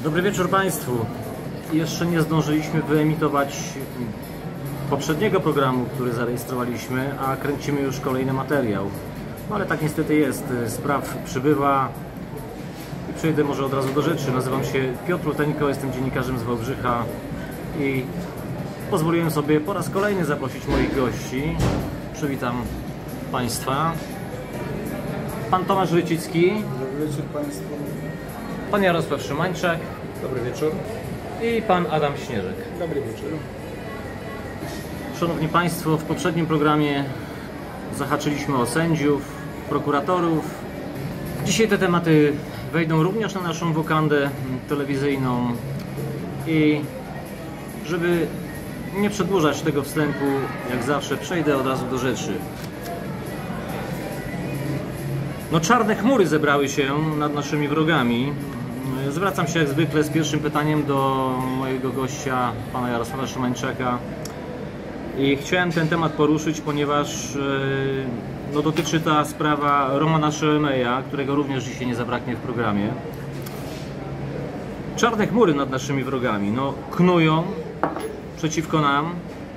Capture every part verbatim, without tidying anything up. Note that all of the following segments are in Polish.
Dobry wieczór Państwu. Jeszcze nie zdążyliśmy wyemitować poprzedniego programu, który zarejestrowaliśmy, a kręcimy już kolejny materiał. No ale tak niestety jest. Spraw przybywa i przejdę może od razu do rzeczy. Nazywam się Piotr Luteńko, jestem dziennikarzem z Wałbrzycha i pozwoliłem sobie po raz kolejny zaprosić moich gości. Przywitam Państwa. Pan Tomasz Rycicki. Dobry wieczór Państwu. Pan Jarosław Szymańczak. Dobry wieczór. I pan Adam Śnieżek. Dobry wieczór. Szanowni Państwo, w poprzednim programie zahaczyliśmy o sędziów, prokuratorów. Dzisiaj te tematy wejdą również na naszą wokandę telewizyjną i żeby nie przedłużać tego wstępu, jak zawsze przejdę od razu do rzeczy. No, czarne chmury zebrały się nad naszymi wrogami. Zwracam się jak zwykle z pierwszym pytaniem do mojego gościa, pana Jarosława Szymańczaka. I chciałem ten temat poruszyć, ponieważ no, dotyczy ta sprawa Romana Szełemeja, którego również dzisiaj nie zabraknie w programie. Czarne chmury nad naszymi wrogami no, knują przeciwko nam,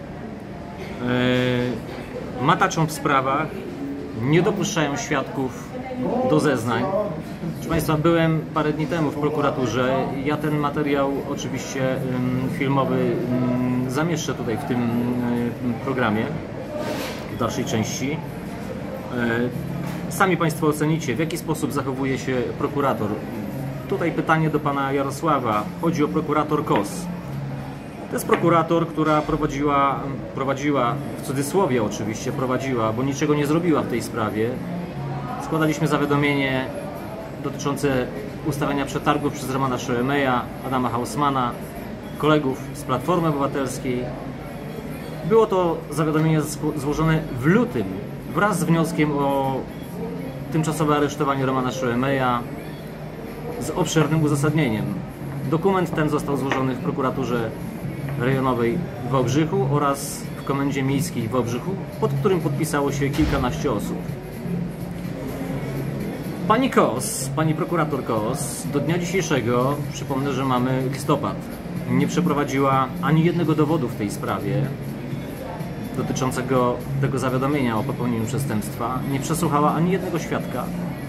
yy, mataczą w sprawach, nie dopuszczają świadków do zeznań. Proszę Państwa, byłem parę dni temu w prokuraturze. Ja ten materiał oczywiście filmowy zamieszczę tutaj w tym programie, w dalszej części. Sami Państwo ocenicie, w jaki sposób zachowuje się prokurator. Tutaj pytanie do pana Jarosława. Chodzi o prokurator Kos. To jest prokurator, która prowadziła, prowadziła, w cudzysłowie oczywiście prowadziła, bo niczego nie zrobiła w tej sprawie. Składaliśmy zawiadomienie dotyczące ustawiania przetargów przez Romana Szełemeja, Adama Hausmana, kolegów z Platformy Obywatelskiej. Było to zawiadomienie złożone w lutym wraz z wnioskiem o tymczasowe aresztowanie Romana Szełemeja z obszernym uzasadnieniem. Dokument ten został złożony w prokuraturze rejonowej w Wałbrzychu oraz w Komendzie Miejskiej w Wałbrzychu, pod którym podpisało się kilkanaście osób. Pani Kos, pani prokurator Kos, do dnia dzisiejszego, przypomnę, że mamy listopad, nie przeprowadziła ani jednego dowodu w tej sprawie dotyczącego tego zawiadomienia o popełnieniu przestępstwa, nie przesłuchała ani jednego świadka,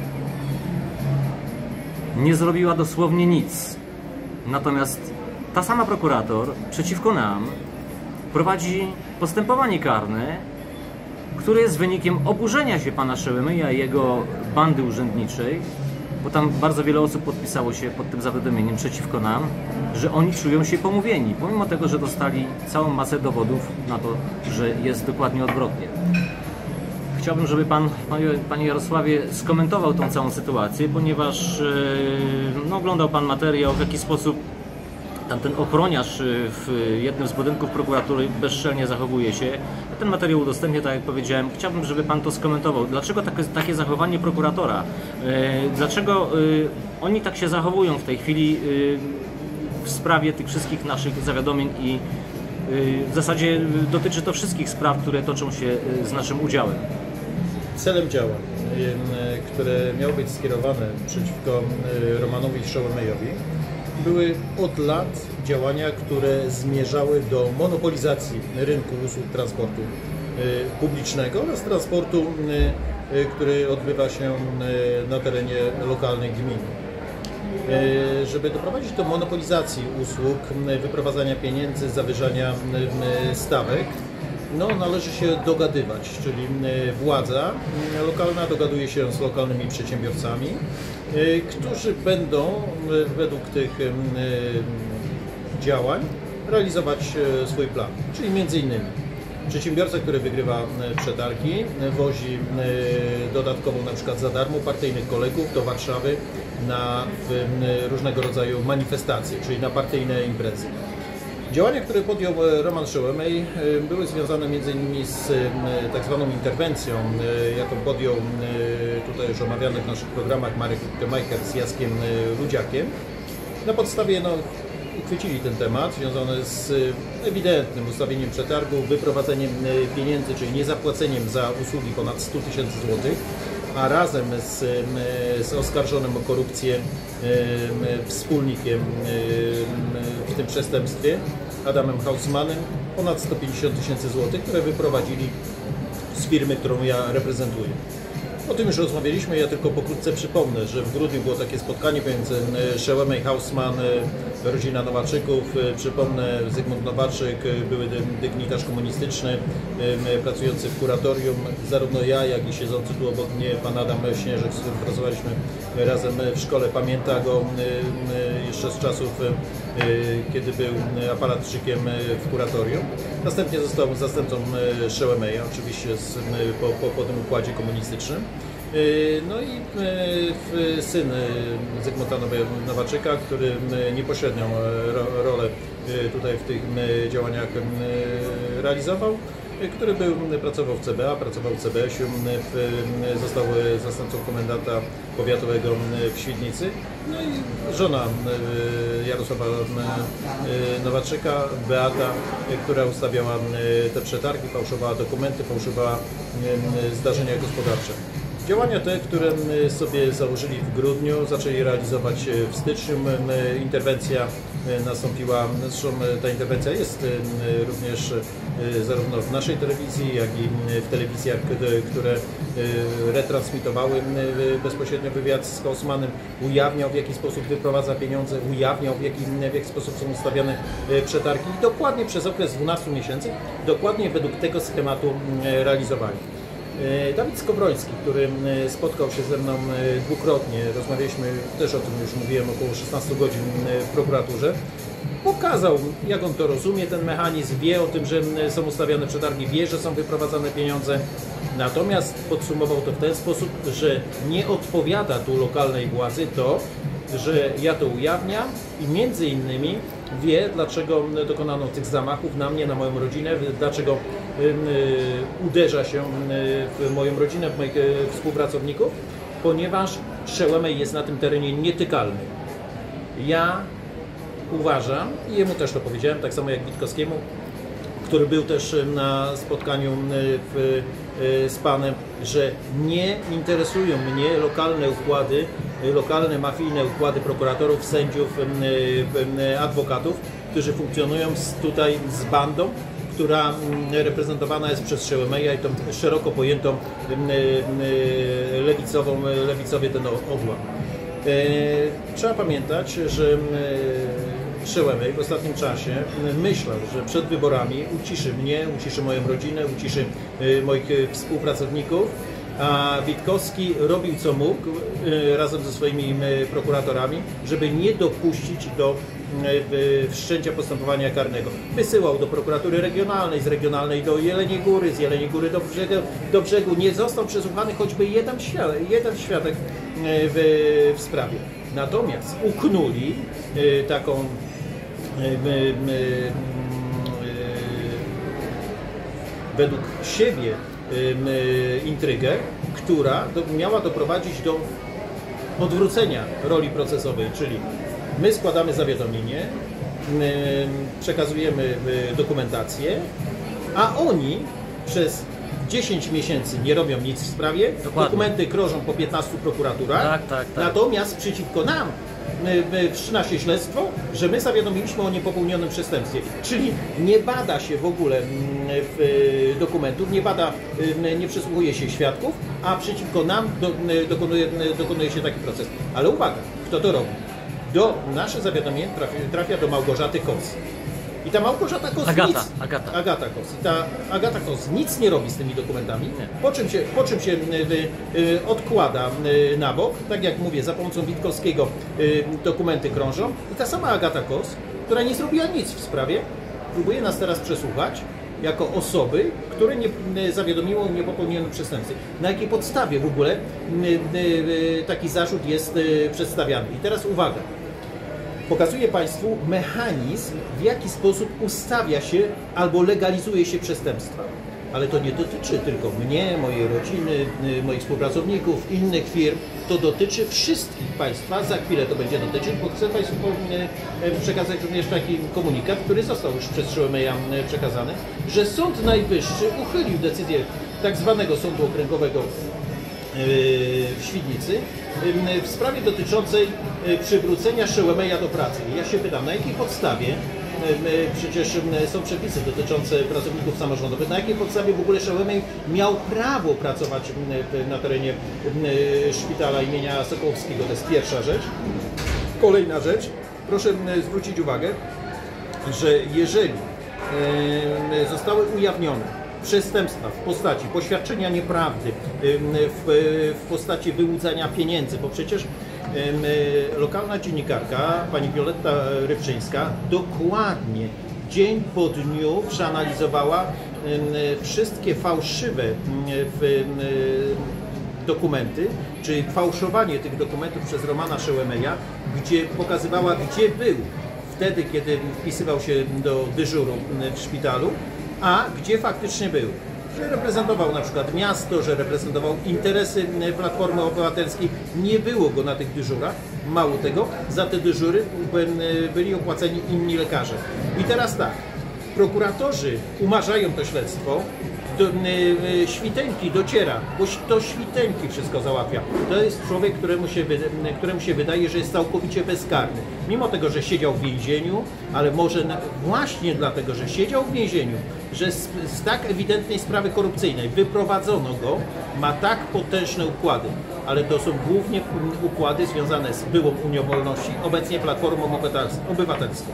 nie zrobiła dosłownie nic. Natomiast ta sama prokurator przeciwko nam prowadzi postępowanie karne, które jest wynikiem oburzenia się pana Szełemeja i jego bandy urzędniczej, bo tam bardzo wiele osób podpisało się pod tym zawiadomieniem przeciwko nam, że oni czują się pomówieni, pomimo tego, że dostali całą masę dowodów na to, że jest dokładnie odwrotnie. Chciałbym, żeby pan, panie, panie Jarosławie, skomentował tą całą sytuację, ponieważ no, oglądał pan materiał, w jaki sposób tamten ochroniarz w jednym z budynków prokuratury bezczelnie zachowuje się. Ja ten materiał udostępnię, tak jak powiedziałem. Chciałbym, żeby pan to skomentował. Dlaczego takie, takie zachowanie prokuratora? Dlaczego oni tak się zachowują w tej chwili w sprawie tych wszystkich naszych zawiadomień i w zasadzie dotyczy to wszystkich spraw, które toczą się z naszym udziałem? Celem działań, które miały być skierowane przeciwko Romanowi Szełemejowi, były od lat działania, które zmierzały do monopolizacji rynku usług transportu publicznego oraz transportu, który odbywa się na terenie lokalnej gminy. Żeby doprowadzić do monopolizacji usług, wyprowadzania pieniędzy, zawyżania stawek, no, należy się dogadywać, czyli władza lokalna dogaduje się z lokalnymi przedsiębiorcami, którzy będą według tych działań realizować swój plan, czyli między innymi przedsiębiorca, który wygrywa przetargi, wozi dodatkowo na przykład za darmo partyjnych kolegów do Warszawy na różnego rodzaju manifestacje, czyli na partyjne imprezy. Działania, które podjął Roman Szełemej, były związane między innymi z tak zwaną interwencją, jaką podjął tutaj już omawiany w naszych programach Marek Majcher z Jackiem Rudziakiem. Na podstawie no, uchwycili ten temat związany z ewidentnym ustawieniem przetargu, wyprowadzeniem pieniędzy, czyli niezapłaceniem za usługi ponad stu tysięcy złotych a razem z, z oskarżonym o korupcję wspólnikiem w tym przestępstwie, Adamem Hausmanem, ponad sto pięćdziesiąt tysięcy złotych, które wyprowadzili z firmy, którą ja reprezentuję. O tym już rozmawialiśmy, ja tylko pokrótce przypomnę, że w grudniu było takie spotkanie pomiędzy Szełemej, Hausman, rodzina Nowaczyków. Przypomnę, Zygmunt Nowaczyk, były dygnitarz komunistyczny, pracujący w kuratorium. Zarówno ja, jak i siedzący tu obok mnie pan Adam Śnieżek, z którym pracowaliśmy razem w szkole, pamięta go jeszcze z czasów, kiedy był aparatczykiem w kuratorium. Następnie został zastępcą Szełemeja, oczywiście z, po, po, po tym układzie komunistycznym. No i syn Zygmunta Nowaczyka, który niepośrednią rolę tutaj w tych działaniach realizował, który był, pracował w C B A, pracował w C B S-ie, został zastępcą komendanta powiatowego w Świdnicy. No i żona Jarosława Nowaczyka, Beata, która ustawiała te przetargi, fałszowała dokumenty, fałszowała zdarzenia gospodarcze. Działania te, które sobie założyli w grudniu, zaczęli realizować w styczniu. Interwencja nastąpiła, zresztą ta interwencja jest również zarówno w naszej telewizji, jak i w telewizjach, które retransmitowały bezpośrednio wywiad z Hausmanem, ujawniał, w jaki sposób wyprowadza pieniądze, ujawniał, w jaki, w jaki sposób są ustawiane przetargi. I dokładnie przez okres dwunastu miesięcy, dokładnie według tego schematu realizowali. Dawid Skowroński, który spotkał się ze mną dwukrotnie, rozmawialiśmy, też o tym już mówiłem, około szesnastu godzin w prokuraturze, pokazał, jak on to rozumie, ten mechanizm, wie o tym, że są ustawiane przetargi, wie, że są wyprowadzane pieniądze, natomiast podsumował to w ten sposób, że nie odpowiada tu lokalnej władzy to, że ja to ujawniam i między innymi wie, dlaczego dokonano tych zamachów na mnie, na moją rodzinę, dlaczego uderza się w moją rodzinę, w moich współpracowników, ponieważ Szełemej jest na tym terenie nietykalny. Ja uważam, i jemu też to powiedziałem, tak samo jak Witkowskiemu, który był też na spotkaniu w, z panem, że nie interesują mnie lokalne układy, lokalne mafijne układy prokuratorów, sędziów, adwokatów, którzy funkcjonują tutaj z bandą, która reprezentowana jest przez Szełemeja i tą szeroko pojętą lewicową, lewicowie ten odłam. Trzeba pamiętać, że Szełemej w ostatnim czasie myślał, że przed wyborami uciszy mnie, uciszy moją rodzinę, uciszy moich współpracowników, a Witkowski robił co mógł razem ze swoimi prokuratorami, żeby nie dopuścić do wszczęcia postępowania karnego. Wysyłał do prokuratury regionalnej, z regionalnej do Jeleniej Góry, z Jeleniej Góry do brzegu. Do brzegu. Nie został przesłuchany choćby jeden świadek, jeden świadek w, w sprawie. Natomiast uknuli taką według siebie intrygę, która miała doprowadzić do odwrócenia roli procesowej, czyli my składamy zawiadomienie, przekazujemy dokumentację, a oni przez dziesięć miesięcy nie robią nic w sprawie, dokładnie. Dokumenty krążą po piętnastu prokuraturach, tak, tak, tak. Natomiast przeciwko nam wszczyna się śledztwo, że my zawiadomiliśmy o niepopełnionym przestępstwie. Czyli nie bada się w ogóle dokumentów, nie bada, nie przesłuchuje się świadków, a przeciwko nam dokonuje, dokonuje się taki proces. Ale uwaga, kto to robi? Do, nasze zawiadomienie trafia, trafia do Małgorzaty Kos. I ta Małgorzata Kos Agata, nic, Agata. Agata Kos. I ta Agata Kos nic nie robi z tymi dokumentami, po czym się, po czym się y, y, odkłada y, na bok, tak jak mówię, za pomocą Witkowskiego y, dokumenty krążą. I ta sama Agata Kos, która nie zrobiła nic w sprawie, próbuje nas teraz przesłuchać jako osoby, które nie zawiadomiło o niepopełnionym przestępstwie. Na jakiej podstawie w ogóle y, y, taki zarzut jest y, przedstawiany. I teraz uwaga. Pokazuję Państwu mechanizm, w jaki sposób ustawia się albo legalizuje się przestępstwa. Ale to nie dotyczy tylko mnie, mojej rodziny, moich współpracowników, innych firm. To dotyczy wszystkich Państwa. Za chwilę to będzie dotyczyć, bo chcę Państwu przekazać również taki komunikat, który został już przez Szełemeja przekazany, że Sąd Najwyższy uchylił decyzję tak zwanego Sądu Okręgowego w Świdnicy w sprawie dotyczącej przywrócenia Szełemeja do pracy. Ja się pytam, na jakiej podstawie, przecież są przepisy dotyczące pracowników samorządowych, na jakiej podstawie w ogóle Szełemej miał prawo pracować na terenie szpitala imienia Sokołowskiego? To jest pierwsza rzecz. Kolejna rzecz, proszę zwrócić uwagę, że jeżeli zostały ujawnione przestępstwa w postaci poświadczenia nieprawdy, w, w postaci wyłudzania pieniędzy, bo przecież lokalna dziennikarka, pani Wioletta Rybczyńska, dokładnie dzień po dniu przeanalizowała wszystkie fałszywe dokumenty, czy fałszowanie tych dokumentów przez Romana Szełemeja, gdzie pokazywała, gdzie był wtedy, kiedy wpisywał się do dyżuru w szpitalu, a gdzie faktycznie był. Że reprezentował na przykład miasto, że reprezentował interesy Platformy Obywatelskiej. Nie było go na tych dyżurach. Mało tego, za te dyżury byli opłaceni inni lekarze. I teraz tak, prokuratorzy umarzają to śledztwo, do, y, Świteńki dociera, bo to Świteńki wszystko załatwia. To jest człowiek, któremu się, któremu się wydaje, że jest całkowicie bezkarny. Mimo tego, że siedział w więzieniu, ale może na, właśnie dlatego, że siedział w więzieniu, że z, z tak ewidentnej sprawy korupcyjnej wyprowadzono go, ma tak potężne układy, ale to są głównie układy związane z byłą Unią Wolności, obecnie Platformą Obywatelską.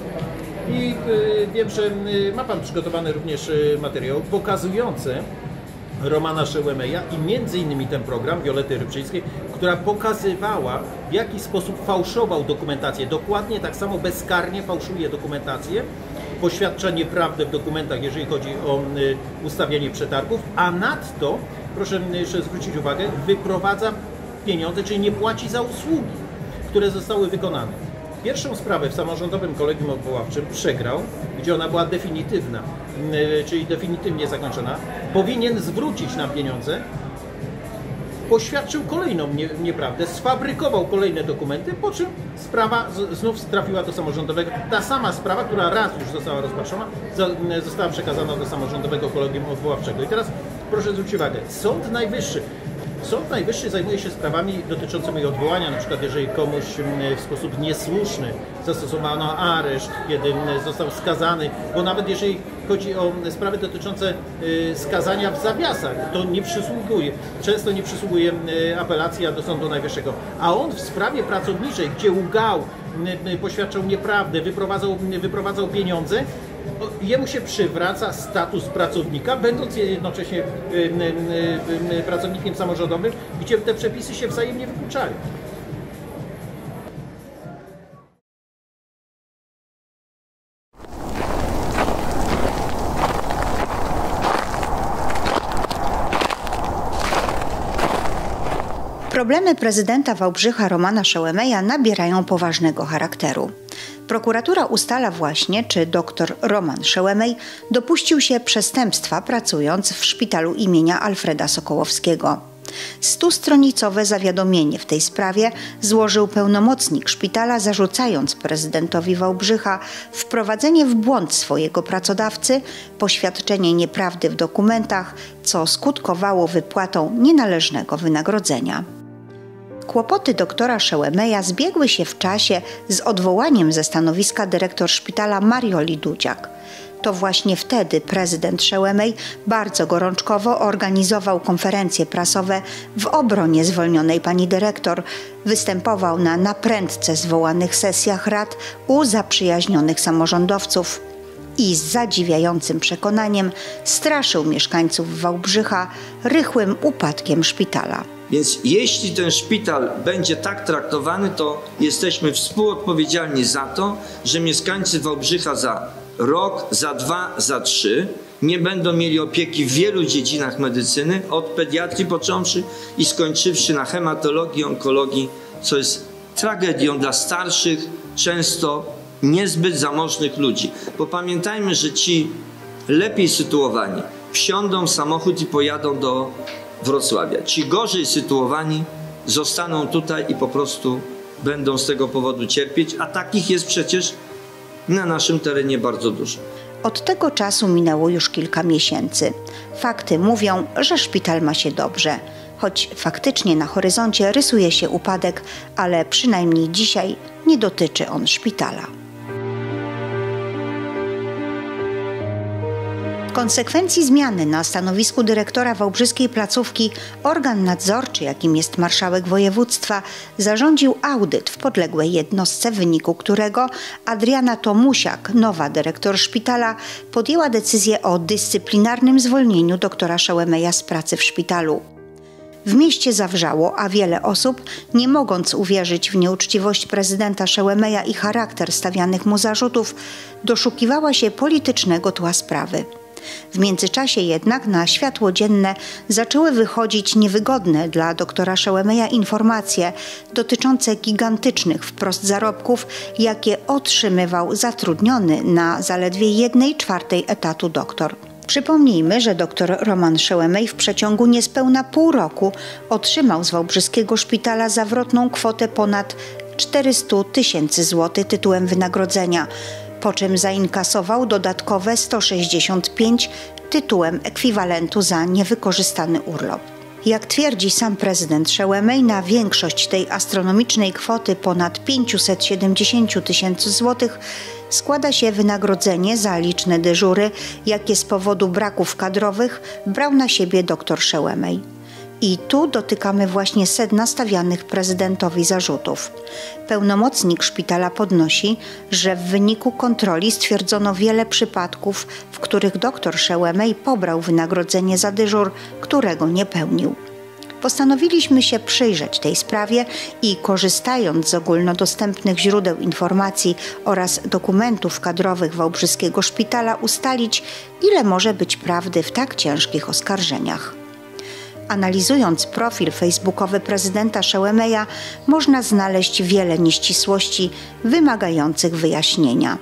I y, wiem, że y, ma Pan przygotowany również y, materiał pokazujący Romana Szełemeja i między innymi ten program Wiolety Rybczyńskiej, która pokazywała, w jaki sposób fałszował dokumentację. Dokładnie tak samo bezkarnie fałszuje dokumentację, poświadcza nieprawdę w dokumentach, jeżeli chodzi o y, ustawianie przetargów, a nadto, proszę jeszcze zwrócić uwagę, wyprowadza pieniądze, czyli nie płaci za usługi, które zostały wykonane. Pierwszą sprawę w samorządowym kolegium odwoławczym przegrał, gdzie ona była definitywna, czyli definitywnie zakończona. Powinien zwrócić nam pieniądze. Poświadczył kolejną nie, nieprawdę, sfabrykował kolejne dokumenty, po czym sprawa z, znów trafiła do samorządowego. Ta sama sprawa, która raz już została rozpatrzona, została przekazana do samorządowego kolegium odwoławczego. I teraz proszę zwrócić uwagę, Sąd Najwyższy Sąd Najwyższy zajmuje się sprawami dotyczącymi odwołania, na przykład jeżeli komuś w sposób niesłuszny zastosowano areszt, kiedy został skazany, bo nawet jeżeli chodzi o sprawy dotyczące skazania w zawiasach, to nie przysługuje, często nie przysługuje apelacja do Sądu Najwyższego, a on w sprawie pracowniczej, gdzie łgał, poświadczał nieprawdę, wyprowadzał, wyprowadzał pieniądze, jemu się przywraca status pracownika, będąc jednocześnie y, y, y, pracownikiem samorządowym, gdzie te przepisy się wzajemnie wykluczają. Problemy prezydenta Wałbrzycha Romana Szełemeja nabierają poważnego charakteru. Prokuratura ustala właśnie, czy dr Roman Szełemej dopuścił się przestępstwa pracując w szpitalu imienia Alfreda Sokołowskiego. Stustronicowe zawiadomienie w tej sprawie złożył pełnomocnik szpitala, zarzucając prezydentowi Wałbrzycha wprowadzenie w błąd swojego pracodawcy, poświadczenie nieprawdy w dokumentach, co skutkowało wypłatą nienależnego wynagrodzenia. Kłopoty doktora Szełemeja zbiegły się w czasie z odwołaniem ze stanowiska dyrektor szpitala Marioli Dudziak. To właśnie wtedy prezydent Szełemej bardzo gorączkowo organizował konferencje prasowe w obronie zwolnionej pani dyrektor. Występował na naprędce zwołanych sesjach rad u zaprzyjaźnionych samorządowców i z zadziwiającym przekonaniem straszył mieszkańców Wałbrzycha rychłym upadkiem szpitala. Więc jeśli ten szpital będzie tak traktowany, to jesteśmy współodpowiedzialni za to, że mieszkańcy Wałbrzycha za rok, za dwa, za trzy nie będą mieli opieki w wielu dziedzinach medycyny, od pediatrii począwszy i skończywszy na hematologii, onkologii, co jest tragedią dla starszych, często niezbyt zamożnych ludzi. Bo pamiętajmy, że ci lepiej sytuowani wsiądą w samochód i pojadą do Wrocławia. Ci gorzej sytuowani zostaną tutaj i po prostu będą z tego powodu cierpieć, a takich jest przecież na naszym terenie bardzo dużo. Od tego czasu minęło już kilka miesięcy. Fakty mówią, że szpital ma się dobrze, choć faktycznie na horyzoncie rysuje się upadek, ale przynajmniej dzisiaj nie dotyczy on szpitala. W konsekwencji zmiany na stanowisku dyrektora wałbrzyskiej placówki organ nadzorczy, jakim jest marszałek województwa, zarządził audyt w podległej jednostce, w wyniku którego Adriana Tomusiak, nowa dyrektor szpitala, podjęła decyzję o dyscyplinarnym zwolnieniu doktora Szełemeja z pracy w szpitalu. W mieście zawrzało, a wiele osób, nie mogąc uwierzyć w nieuczciwość prezydenta Szełemeja i charakter stawianych mu zarzutów, doszukiwała się politycznego tła sprawy. W międzyczasie jednak na światło dzienne zaczęły wychodzić niewygodne dla doktora Szełemeja informacje dotyczące gigantycznych wprost zarobków, jakie otrzymywał zatrudniony na zaledwie jednej czwartej etatu doktor. Przypomnijmy, że dr Roman Szełemej w przeciągu niespełna pół roku otrzymał z wałbrzyskiego szpitala zawrotną kwotę ponad czterysta tysięcy złotych tytułem wynagrodzenia, po czym zainkasował dodatkowe sto sześćdziesiąt pięć tytułem ekwiwalentu za niewykorzystany urlop. Jak twierdzi sam prezydent Szełemej, na większość tej astronomicznej kwoty ponad pięćset siedemdziesiąt tysięcy złotych składa się wynagrodzenie za liczne dyżury, jakie z powodu braków kadrowych brał na siebie dr Szełemej. I tu dotykamy właśnie sedna stawianych prezydentowi zarzutów. Pełnomocnik szpitala podnosi, że w wyniku kontroli stwierdzono wiele przypadków, w których dr Szełemej pobrał wynagrodzenie za dyżur, którego nie pełnił. Postanowiliśmy się przyjrzeć tej sprawie i, korzystając z ogólnodostępnych źródeł informacji oraz dokumentów kadrowych wałbrzyskiego szpitala, ustalić, ile może być prawdy w tak ciężkich oskarżeniach. Analizując profil facebookowy prezydenta Szełemeja, można znaleźć wiele nieścisłości wymagających wyjaśnienia.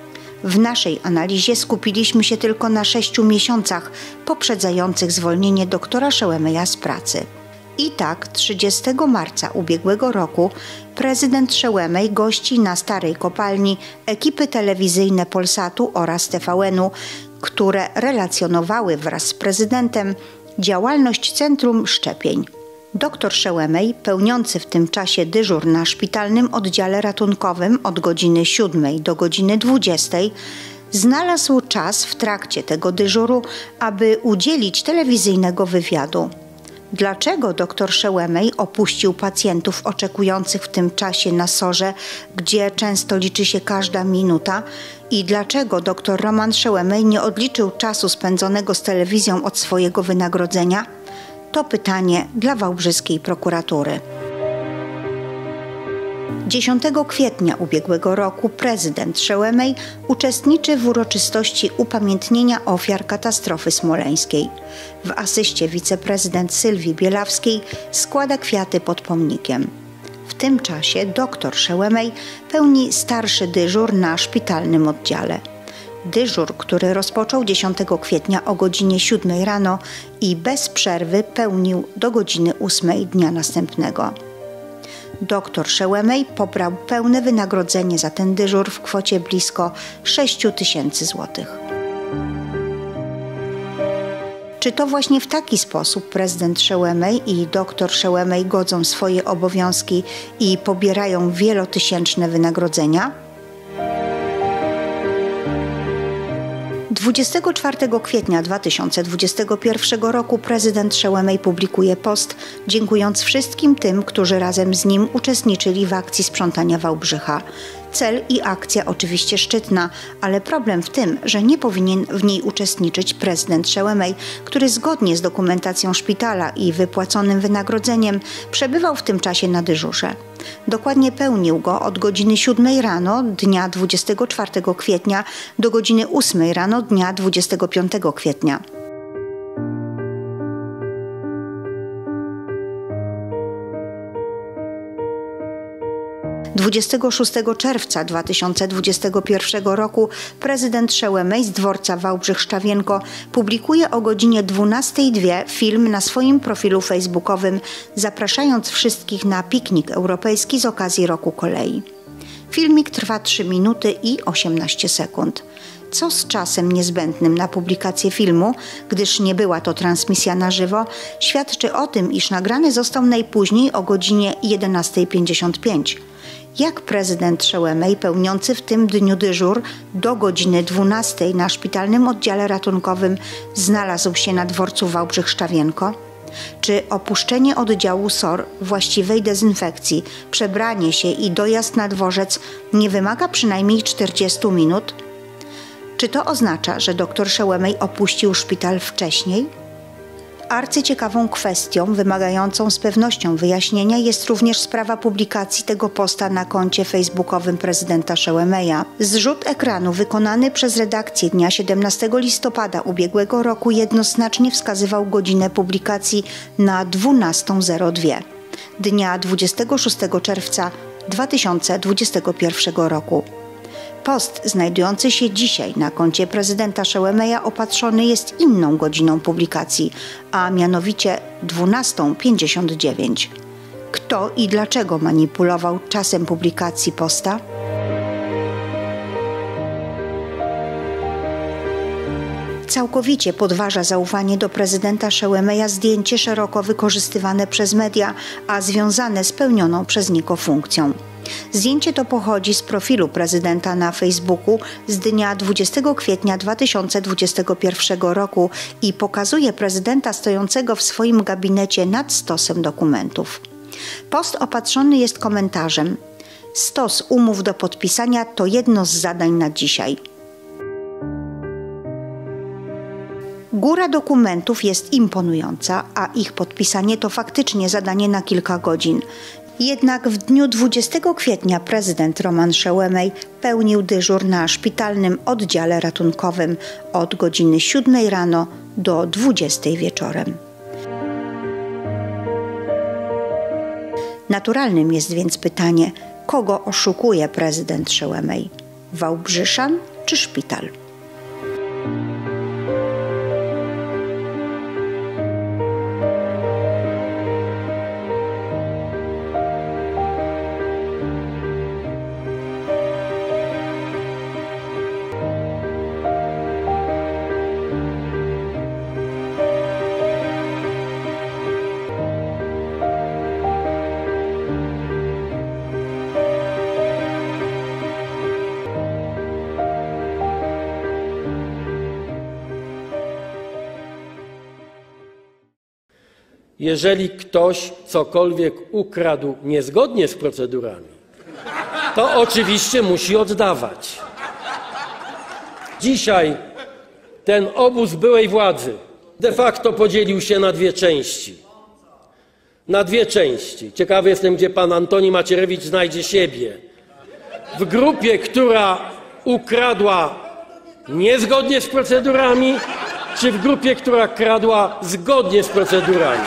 W naszej analizie skupiliśmy się tylko na sześciu miesiącach poprzedzających zwolnienie doktora Szełemeja z pracy. I tak trzydziestego marca ubiegłego roku prezydent Szełemej gości na Starej Kopalni ekipy telewizyjne Polsatu oraz T V N-u, które relacjonowały wraz z prezydentem działalność Centrum Szczepień. Doktor Szełemej, pełniący w tym czasie dyżur na szpitalnym oddziale ratunkowym od godziny siódmej do godziny dwudziestej, znalazł czas w trakcie tego dyżuru, aby udzielić telewizyjnego wywiadu. Dlaczego dr Szełemej opuścił pacjentów oczekujących w tym czasie na sorze, gdzie często liczy się każda minuta, i dlaczego dr Roman Szełemej nie odliczył czasu spędzonego z telewizją od swojego wynagrodzenia? To pytanie dla wałbrzyskiej prokuratury. dziesiątego kwietnia ubiegłego roku prezydent Szełemej uczestniczy w uroczystości upamiętnienia ofiar katastrofy smoleńskiej. W asyście wiceprezydent Sylwii Bielawskiej składa kwiaty pod pomnikiem. W tym czasie dr Szełemej pełni starszy dyżur na szpitalnym oddziale. Dyżur, który rozpoczął dziesiątego kwietnia o godzinie siódmej rano i bez przerwy pełnił do godziny ósmej dnia następnego. Dr Szełemej pobrał pełne wynagrodzenie za ten dyżur w kwocie blisko sześć tysięcy złotych. Czy to właśnie w taki sposób prezydent Szełemej i dr Szełemej godzą swoje obowiązki i pobierają wielotysięczne wynagrodzenia? dwudziestego czwartego kwietnia dwa tysiące dwudziestego pierwszego roku prezydent Szełemej publikuje post, dziękując wszystkim tym, którzy razem z nim uczestniczyli w akcji sprzątania Wałbrzycha. Cel i akcja oczywiście szczytna, ale problem w tym, że nie powinien w niej uczestniczyć prezydent Szełemej, który zgodnie z dokumentacją szpitala i wypłaconym wynagrodzeniem przebywał w tym czasie na dyżurze. Dokładnie pełnił go od godziny siódmej rano dnia dwudziestego czwartego kwietnia do godziny ósmej rano dnia dwudziestego piątego kwietnia. dwudziestego szóstego czerwca dwa tysiące dwudziestego pierwszego roku prezydent Szełemej z dworca Wałbrzych-Szczawienko publikuje o godzinie dwunastej dwie film na swoim profilu facebookowym, zapraszając wszystkich na piknik europejski z okazji Roku Kolei. Filmik trwa trzy minuty i osiemnaście sekund. Co z czasem niezbędnym na publikację filmu, gdyż nie była to transmisja na żywo, świadczy o tym, iż nagrany został najpóźniej o godzinie jedenasta pięćdziesiąt pięć. Jak prezydent Szełemej, pełniący w tym dniu dyżur do godziny dwunastej na szpitalnym oddziale ratunkowym, znalazł się na dworcu Wałbrzych-Szczawienko? Czy opuszczenie oddziału S O R, właściwej dezynfekcji, przebranie się i dojazd na dworzec nie wymaga przynajmniej czterdziestu minut? Czy to oznacza, że dr Szełemej opuścił szpital wcześniej? Arcyciekawą kwestią wymagającą z pewnością wyjaśnienia jest również sprawa publikacji tego posta na koncie facebookowym prezydenta Szełemeja. Zrzut ekranu wykonany przez redakcję dnia siedemnastego listopada ubiegłego roku jednoznacznie wskazywał godzinę publikacji na dwunastą zero dwa dnia dwudziestego szóstego czerwca dwa tysiące dwudziestego pierwszego roku. Post znajdujący się dzisiaj na koncie prezydenta Szełemeja opatrzony jest inną godziną publikacji, a mianowicie dwunastą pięćdziesiąt dziewięć. Kto i dlaczego manipulował czasem publikacji posta? Całkowicie podważa zaufanie do prezydenta Szełemeja zdjęcie szeroko wykorzystywane przez media, a związane z pełnioną przez niego funkcją. Zdjęcie to pochodzi z profilu prezydenta na Facebooku z dnia dwudziestego kwietnia dwa tysiące dwudziestego pierwszego roku i pokazuje prezydenta stojącego w swoim gabinecie nad stosem dokumentów. Post opatrzony jest komentarzem: stos umów do podpisania to jedno z zadań na dzisiaj. Góra dokumentów jest imponująca, a ich podpisanie to faktycznie zadanie na kilka godzin. Jednak w dniu dwudziestego kwietnia prezydent Roman Szełemej pełnił dyżur na szpitalnym oddziale ratunkowym od godziny siódmej rano do dwudziestej wieczorem. Naturalnym jest więc pytanie, kogo oszukuje prezydent Szełemej? Wałbrzyszan czy szpital? Jeżeli ktoś cokolwiek ukradł niezgodnie z procedurami, to oczywiście musi oddawać. Dzisiaj ten obóz byłej władzy de facto podzielił się na dwie części. Na dwie części. Ciekawy jestem, gdzie pan Antoni Macierewicz znajdzie siebie. W grupie, która ukradła niezgodnie z procedurami, czy w grupie, która kradła zgodnie z procedurami.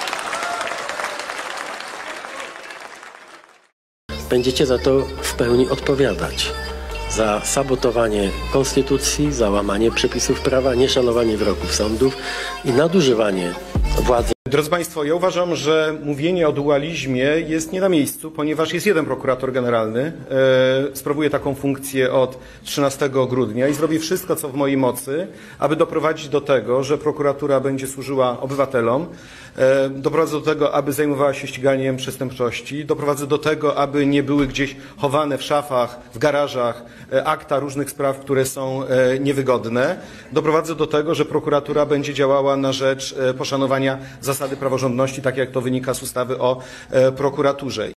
Będziecie za to w pełni odpowiadać. Za sabotowanie konstytucji, za łamanie przepisów prawa, nieszanowanie wyroków sądów i nadużywanie władzy. Drodzy Państwo, ja uważam, że mówienie o dualizmie jest nie na miejscu, ponieważ jest jeden prokurator generalny, e, sprawuje taką funkcję od trzynastego grudnia i zrobi wszystko, co w mojej mocy, aby doprowadzić do tego, że prokuratura będzie służyła obywatelom, e, doprowadzę do tego, aby zajmowała się ściganiem przestępczości, doprowadzę do tego, aby nie były gdzieś chowane w szafach, w garażach e, akta różnych spraw, które są e, niewygodne, doprowadzę do tego, że prokuratura będzie działała na rzecz e, poszanowania zasad zasady praworządności, tak jak to wynika z ustawy o e, prokuraturze.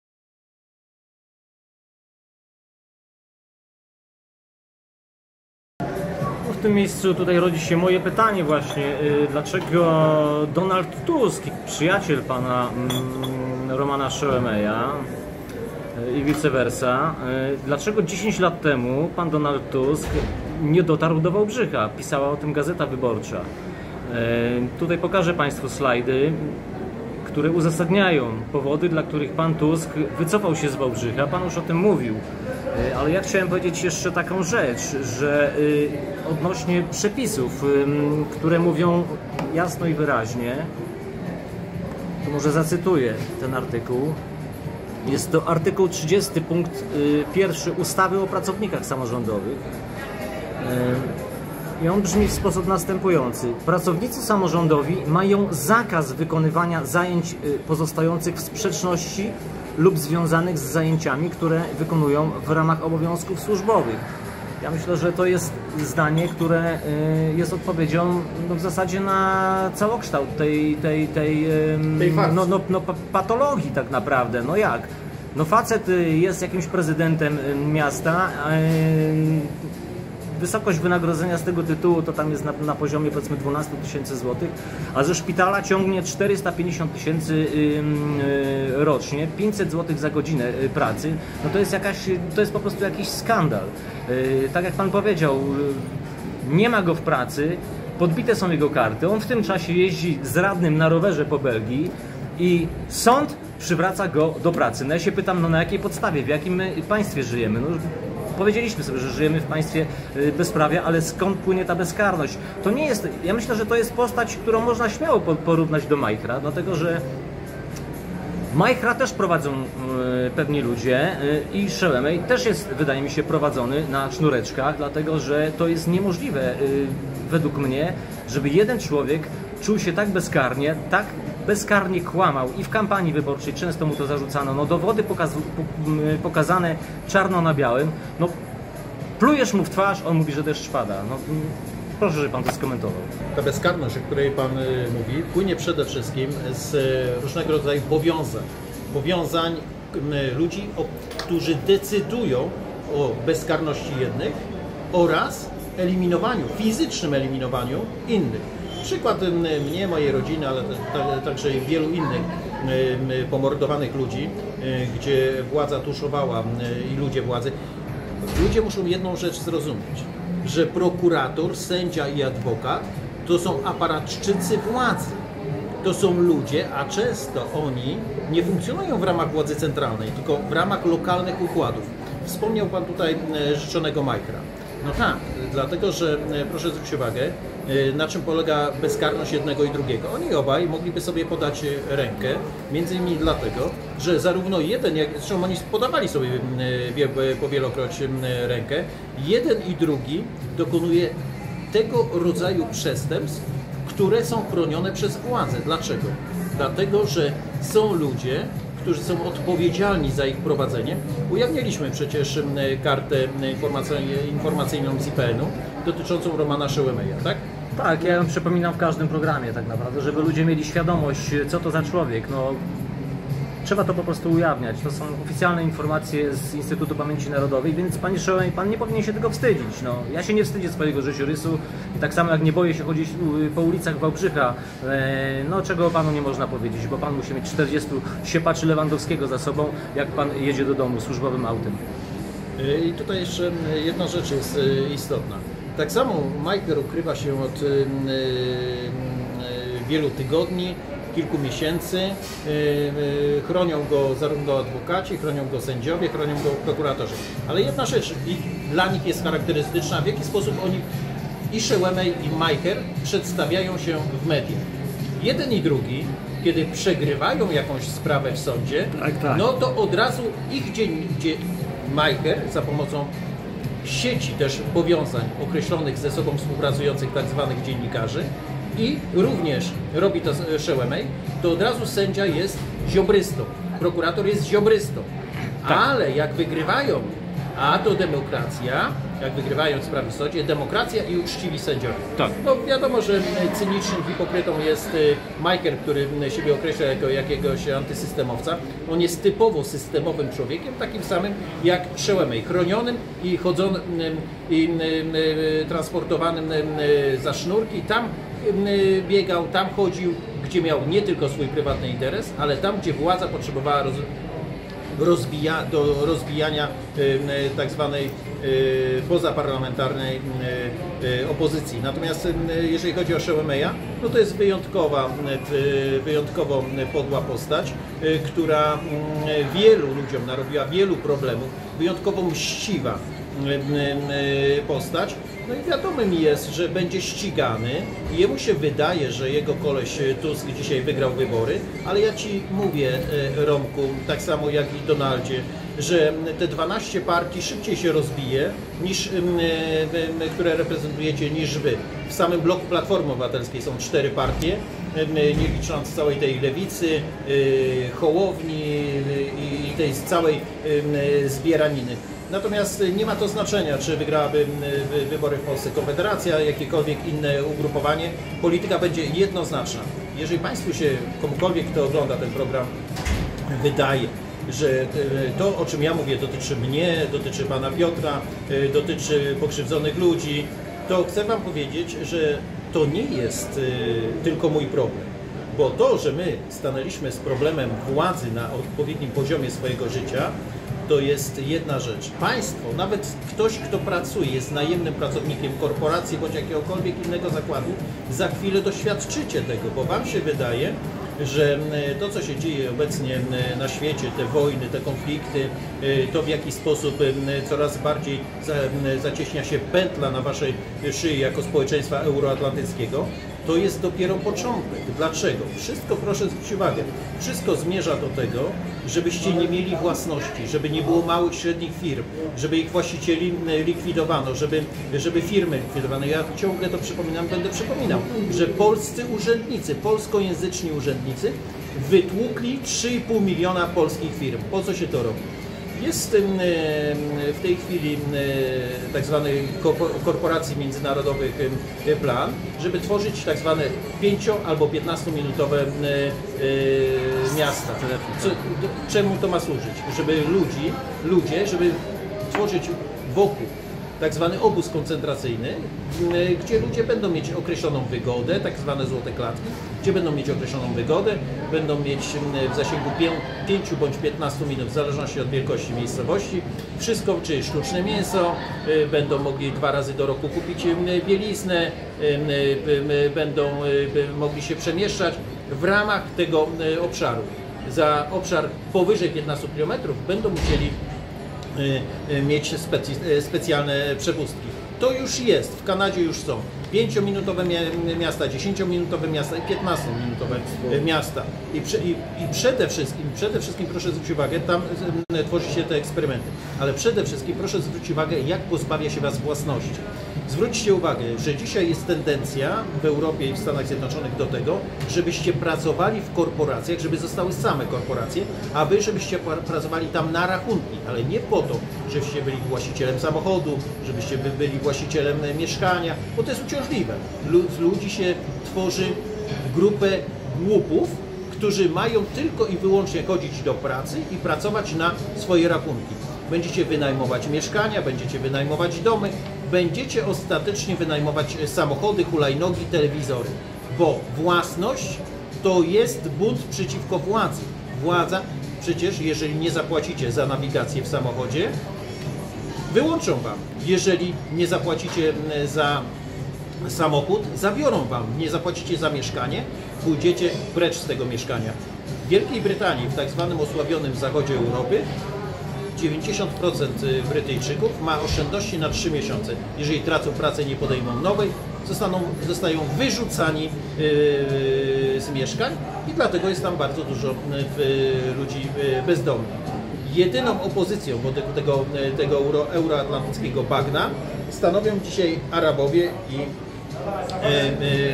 W tym miejscu tutaj rodzi się moje pytanie właśnie, dlaczego Donald Tusk, przyjaciel pana Romana Szełemeja i vice versa, dlaczego dziesięć lat temu pan Donald Tusk nie dotarł do Wałbrzycha? Pisała o tym Gazeta Wyborcza. Tutaj pokażę Państwu slajdy, które uzasadniają powody, dla których pan Tusk wycofał się z Wałbrzycha. Pan już o tym mówił, ale ja chciałem powiedzieć jeszcze taką rzecz, że odnośnie przepisów, które mówią jasno i wyraźnie, to może zacytuję ten artykuł. Jest to artykuł trzydziesty punkt pierwszy ustawy o pracownikach samorządowych. I on brzmi w sposób następujący. Pracownicy samorządowi mają zakaz wykonywania zajęć pozostających w sprzeczności lub związanych z zajęciami, które wykonują w ramach obowiązków służbowych. Ja myślę, że to jest zdanie, które jest odpowiedzią no, w zasadzie na całokształt tej, tej, tej, tej no, no, no, patologii tak naprawdę. No jak? No facet jest jakimś prezydentem miasta, wysokość wynagrodzenia z tego tytułu to tam jest na, na poziomie powiedzmy dwanaście tysięcy złotych, a ze szpitala ciągnie czterysta pięćdziesiąt tysięcy yy, rocznie, pięćset złotych za godzinę yy, pracy, no to jest jakaś, to jest po prostu jakiś skandal. Yy, tak jak pan powiedział, yy, nie ma go w pracy, podbite są jego karty, on w tym czasie jeździ z radnym na rowerze po Belgii i sąd przywraca go do pracy. No ja się pytam, no na jakiej podstawie, w jakim my państwie żyjemy? No, powiedzieliśmy sobie, że żyjemy w państwie bezprawia, ale skąd płynie ta bezkarność? To nie jest, ja myślę, że to jest postać, którą można śmiało porównać do Majchra, dlatego że Majchra też prowadzą pewni ludzie i Szełemej też jest, wydaje mi się, prowadzony na sznureczkach, dlatego że to jest niemożliwe według mnie, żeby jeden człowiek czuł się tak bezkarnie, tak bezkarnie kłamał i w kampanii wyborczej często mu to zarzucano, no dowody pokaz pokazane czarno na białym, no plujesz mu w twarz, on mówi, że deszcz pada. No, proszę, żeby pan to skomentował. Ta bezkarność, o której pan mówi, płynie przede wszystkim z różnego rodzaju powiązań. Powiązań ludzi, którzy decydują o bezkarności jednych oraz eliminowaniu, fizycznym eliminowaniu innych. Przykład mnie, mojej rodziny, ale także wielu innych pomordowanych ludzi, gdzie władza tuszowała i ludzie władzy. Ludzie muszą jedną rzecz zrozumieć, że prokurator, sędzia i adwokat to są aparatczycy władzy. To są ludzie, a często oni nie funkcjonują w ramach władzy centralnej, tylko w ramach lokalnych układów. Wspomniał pan tutaj rzeczonego Majchra. No tak, dlatego że proszę zwrócić uwagę, na czym polega bezkarność jednego i drugiego. Oni obaj mogliby sobie podać rękę, między innymi dlatego, że zarówno jeden, jak zresztą oni podawali sobie po wielokroć rękę, jeden i drugi dokonuje tego rodzaju przestępstw, które są chronione przez władzę. Dlaczego? Dlatego, że są ludzie, którzy są odpowiedzialni za ich prowadzenie. Ujawnialiśmy przecież kartę informacyjną z I P N-u dotyczącą Romana Szełemeja, tak? Tak, ja ją przypominam w każdym programie tak naprawdę, żeby ludzie mieli świadomość, co to za człowiek. No, trzeba to po prostu ujawniać. To są oficjalne informacje z Instytutu Pamięci Narodowej, więc panie Szełemej, pan nie powinien się tego wstydzić. No, ja się nie wstydzę swojego życiorysu i tak samo jak nie boję się chodzić po ulicach Wałbrzycha, no czego panu nie można powiedzieć, bo pan musi mieć czterdziestu siepaczy Lewandowskiego za sobą, jak pan jedzie do domu służbowym autem. I tutaj jeszcze jedna rzecz jest istotna. Tak samo Majcher ukrywa się od wielu tygodni, kilku miesięcy. Chronią go zarówno adwokaci, chronią go sędziowie, chronią go prokuratorzy. Ale jedna rzecz dla nich jest charakterystyczna, w jaki sposób oni, i Szełemej, i Majcher, przedstawiają się w mediach. Jeden i drugi, kiedy przegrywają jakąś sprawę w sądzie, tak, tak. no to od razu ich dzień, gdzie Majcher za pomocą sieci też powiązań określonych ze sobą współpracujących tak zwanych dziennikarzy i również robi to Szełemej, to od razu sędzia jest ziobrystą, prokurator jest ziobrystą, tak. Ale jak wygrywają, a to demokracja, jak wygrywają sprawy w sądzie, demokracja i uczciwi sędziowie. Tak. No wiadomo, że cynicznym hipokrytą jest Majcher, który siebie określa jako jakiegoś antysystemowca. On jest typowo systemowym człowiekiem, takim samym jak Szełemej, chronionym i chodzonym i transportowanym za sznurki. Tam biegał, tam chodził, gdzie miał nie tylko swój prywatny interes, ale tam, gdzie władza potrzebowała roz Rozbija, do rozbijania y, tak zwanej y, pozaparlamentarnej y, y, opozycji. Natomiast y, jeżeli chodzi o Szełemeja, no to jest wyjątkowa, y, wyjątkowo podła postać, y, która y, wielu ludziom narobiła wielu problemów, wyjątkowo mściwa y, y, postać. No i wiadomo mi jest, że będzie ścigany i jemu się wydaje, że jego koleś Tusk dzisiaj wygrał wybory, ale ja Ci mówię, Romku, tak samo jak i Donaldzie, że te dwanaście partii szybciej się rozbije, niż, które reprezentujecie, niż wy. W samym bloku Platformy Obywatelskiej są cztery partie, nie licząc całej tej lewicy, Hołowni i tej całej zbieraniny. Natomiast nie ma to znaczenia, czy wygrałaby wybory w Polsce Konfederacja, jakiekolwiek inne ugrupowanie. Polityka będzie jednoznaczna. Jeżeli Państwu się, komukolwiek, kto ogląda ten program, wydaje, że to, o czym ja mówię, dotyczy mnie, dotyczy Pana Piotra, dotyczy pokrzywdzonych ludzi, to chcę Wam powiedzieć, że to nie jest tylko mój problem. Bo to, że my stanęliśmy z problemem władzy na odpowiednim poziomie swojego życia, to jest jedna rzecz. Państwo, nawet ktoś, kto pracuje, jest najemnym pracownikiem korporacji bądź jakiegokolwiek innego zakładu, za chwilę doświadczycie tego, bo Wam się wydaje, że to, co się dzieje obecnie na świecie, te wojny, te konflikty, to w jaki sposób coraz bardziej zacieśnia się pętla na Waszej szyi jako społeczeństwa euroatlantyckiego, to jest dopiero początek. Dlaczego? Wszystko, proszę zwrócić uwagę, wszystko zmierza do tego, żebyście nie mieli własności, żeby nie było małych, średnich firm, żeby ich właścicieli likwidowano, żeby, żeby firmy likwidowano. Ja ciągle to przypominam, będę przypominał, że polscy urzędnicy, polskojęzyczni urzędnicy wytłukli trzy i pół miliona polskich firm. Po co się to robi? Jest w tej chwili tak zwanej korporacji międzynarodowych plan, żeby tworzyć tak zwane pięcio- albo piętnastominutowe miasta. Co, czemu to ma służyć? Żeby ludzi, ludzie, żeby tworzyć wokół tak zwany obóz koncentracyjny, gdzie ludzie będą mieć określoną wygodę, tak zwane złote klatki, gdzie będą mieć określoną wygodę, będą mieć w zasięgu pięciu bądź piętnastu minut, w zależności od wielkości miejscowości, wszystko, czy sztuczne mięso, będą mogli dwa razy do roku kupić bieliznę, będą mogli się przemieszczać w ramach tego obszaru. Za obszar powyżej piętnastu kilometrów będą musieli mieć specy, specjalne przepustki. To już jest, w Kanadzie już są pięciominutowe miasta, dziesięciominutowe miasta i piętnastominutowe miasta. I, prze, i, i przede wszystkim, przede wszystkim proszę zwrócić uwagę, tam tworzy się te eksperymenty, ale przede wszystkim proszę zwrócić uwagę, jak pozbawia się Was własności. Zwróćcie uwagę, że dzisiaj jest tendencja w Europie i w Stanach Zjednoczonych do tego, żebyście pracowali w korporacjach, żeby zostały same korporacje, a Wy żebyście pracowali tam na rachunki, ale nie po to, żebyście byli właścicielem samochodu, żebyście byli właścicielem mieszkania, bo to jest uciążliwe. Z ludzi się tworzy grupę głupów, którzy mają tylko i wyłącznie chodzić do pracy i pracować na swoje rachunki. Będziecie wynajmować mieszkania, będziecie wynajmować domy, będziecie ostatecznie wynajmować samochody, hulajnogi, telewizory, bo własność to jest bunt przeciwko władzy. Władza, przecież jeżeli nie zapłacicie za nawigację w samochodzie, wyłączą Wam. Jeżeli nie zapłacicie za samochód, zabiorą Wam. Nie zapłacicie za mieszkanie, pójdziecie precz z tego mieszkania. W Wielkiej Brytanii, w tak zwanym osłabionym zachodzie Europy, dziewięćdziesiąt procent Brytyjczyków ma oszczędności na trzy miesiące. Jeżeli tracą pracę, nie podejmą nowej, zostaną, zostają wyrzucani yy, z mieszkań i dlatego jest tam bardzo dużo yy, ludzi yy, bezdomnych. Jedyną opozycją wobec tego, tego euro, euroatlantyckiego bagna stanowią dzisiaj Arabowie i e, e,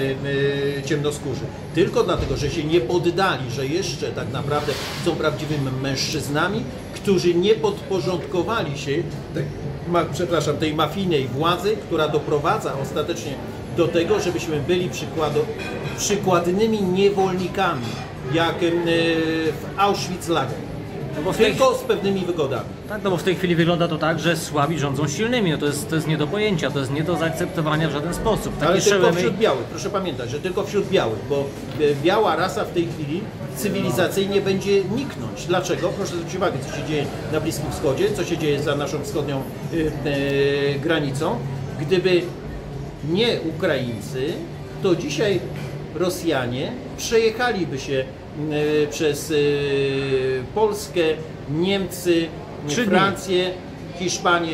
e, ciemnoskórzy. Tylko dlatego, że się nie poddali, że jeszcze tak naprawdę są prawdziwymi mężczyznami, którzy nie podporządkowali się te, ma, przepraszam, tej mafijnej władzy, która doprowadza ostatecznie do tego, żebyśmy byli przykłado, przykładnymi niewolnikami, jak e, w Auschwitz-Lager. No bo tylko tej... z pewnymi wygodami. Tak, no bo w tej chwili wygląda to tak, że słabi rządzą silnymi. No to jest, to jest nie do pojęcia, to jest nie do zaakceptowania w żaden sposób. Takie Ale tylko Szełemej... wśród białych, proszę pamiętać, że tylko wśród białych, bo biała rasa w tej chwili cywilizacyjnie będzie niknąć. Dlaczego? Proszę zwrócić uwagę, co się dzieje na Bliskim Wschodzie, co się dzieje za naszą wschodnią yy, yy, granicą. Gdyby nie Ukraińcy, to dzisiaj Rosjanie przejechaliby się przez Polskę, Niemcy, Francję, Hiszpanię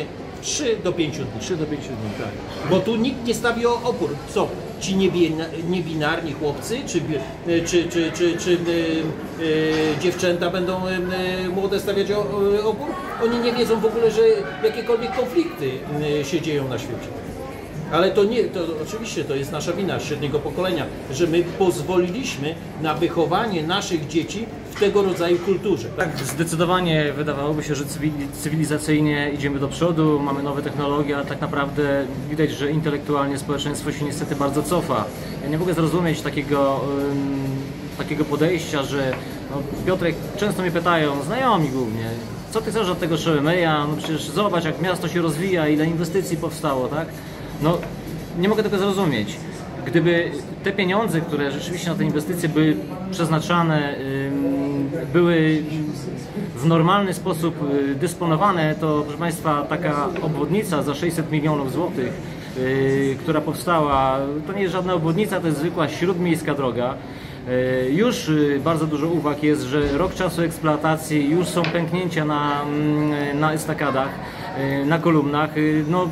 trzy do pięciu dni. trzy do pięciu dni, tak. Bo tu nikt nie stawi o opór. Co? Ci niebina, niebinarni chłopcy, czy, czy, czy, czy, czy y, y, dziewczęta będą y, młode stawiać o, y, opór? Oni nie wiedzą w ogóle, że jakiekolwiek konflikty y, się dzieją na świecie. Ale to nie, to oczywiście to jest nasza wina średniego pokolenia, że my pozwoliliśmy na wychowanie naszych dzieci w tego rodzaju kulturze. Tak, zdecydowanie wydawałoby się, że cywilizacyjnie idziemy do przodu, mamy nowe technologie, ale tak naprawdę widać, że intelektualnie społeczeństwo się niestety bardzo cofa. Ja nie mogę zrozumieć takiego, um, takiego podejścia, że no, Piotrek, często mnie pytają, znajomi głównie, co ty chcesz od tego Szołemeja? No przecież zobacz, jak miasto się rozwija, ile inwestycji powstało, tak? No, nie mogę tego zrozumieć. Gdyby te pieniądze, które rzeczywiście na te inwestycje były przeznaczane, były w normalny sposób dysponowane, to proszę Państwa, taka obwodnica za sześćset milionów złotych, która powstała, to nie jest żadna obwodnica, to jest zwykła śródmiejska droga. Już bardzo dużo uwag jest, że rok czasu eksploatacji, już są pęknięcia na, na estakadach, na kolumnach. No,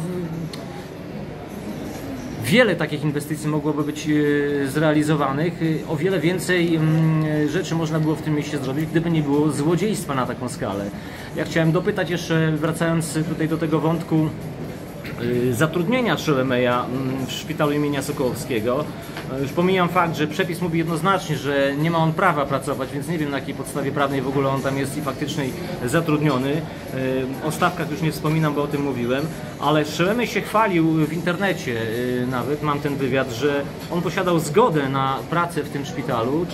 wiele takich inwestycji mogłoby być zrealizowanych, o wiele więcej rzeczy można było w tym mieście zrobić, gdyby nie było złodziejstwa na taką skalę. Ja chciałem dopytać jeszcze, wracając tutaj do tego wątku zatrudnienia Szołemeja w szpitalu imienia Sokołowskiego. Już pomijam fakt, że przepis mówi jednoznacznie, że nie ma on prawa pracować, więc nie wiem, na jakiej podstawie prawnej w ogóle on tam jest i faktycznie zatrudniony. O stawkach już nie wspominam, bo o tym mówiłem, ale Szołemej się chwalił w internecie nawet, mam ten wywiad, że on posiadał zgodę na pracę w tym szpitalu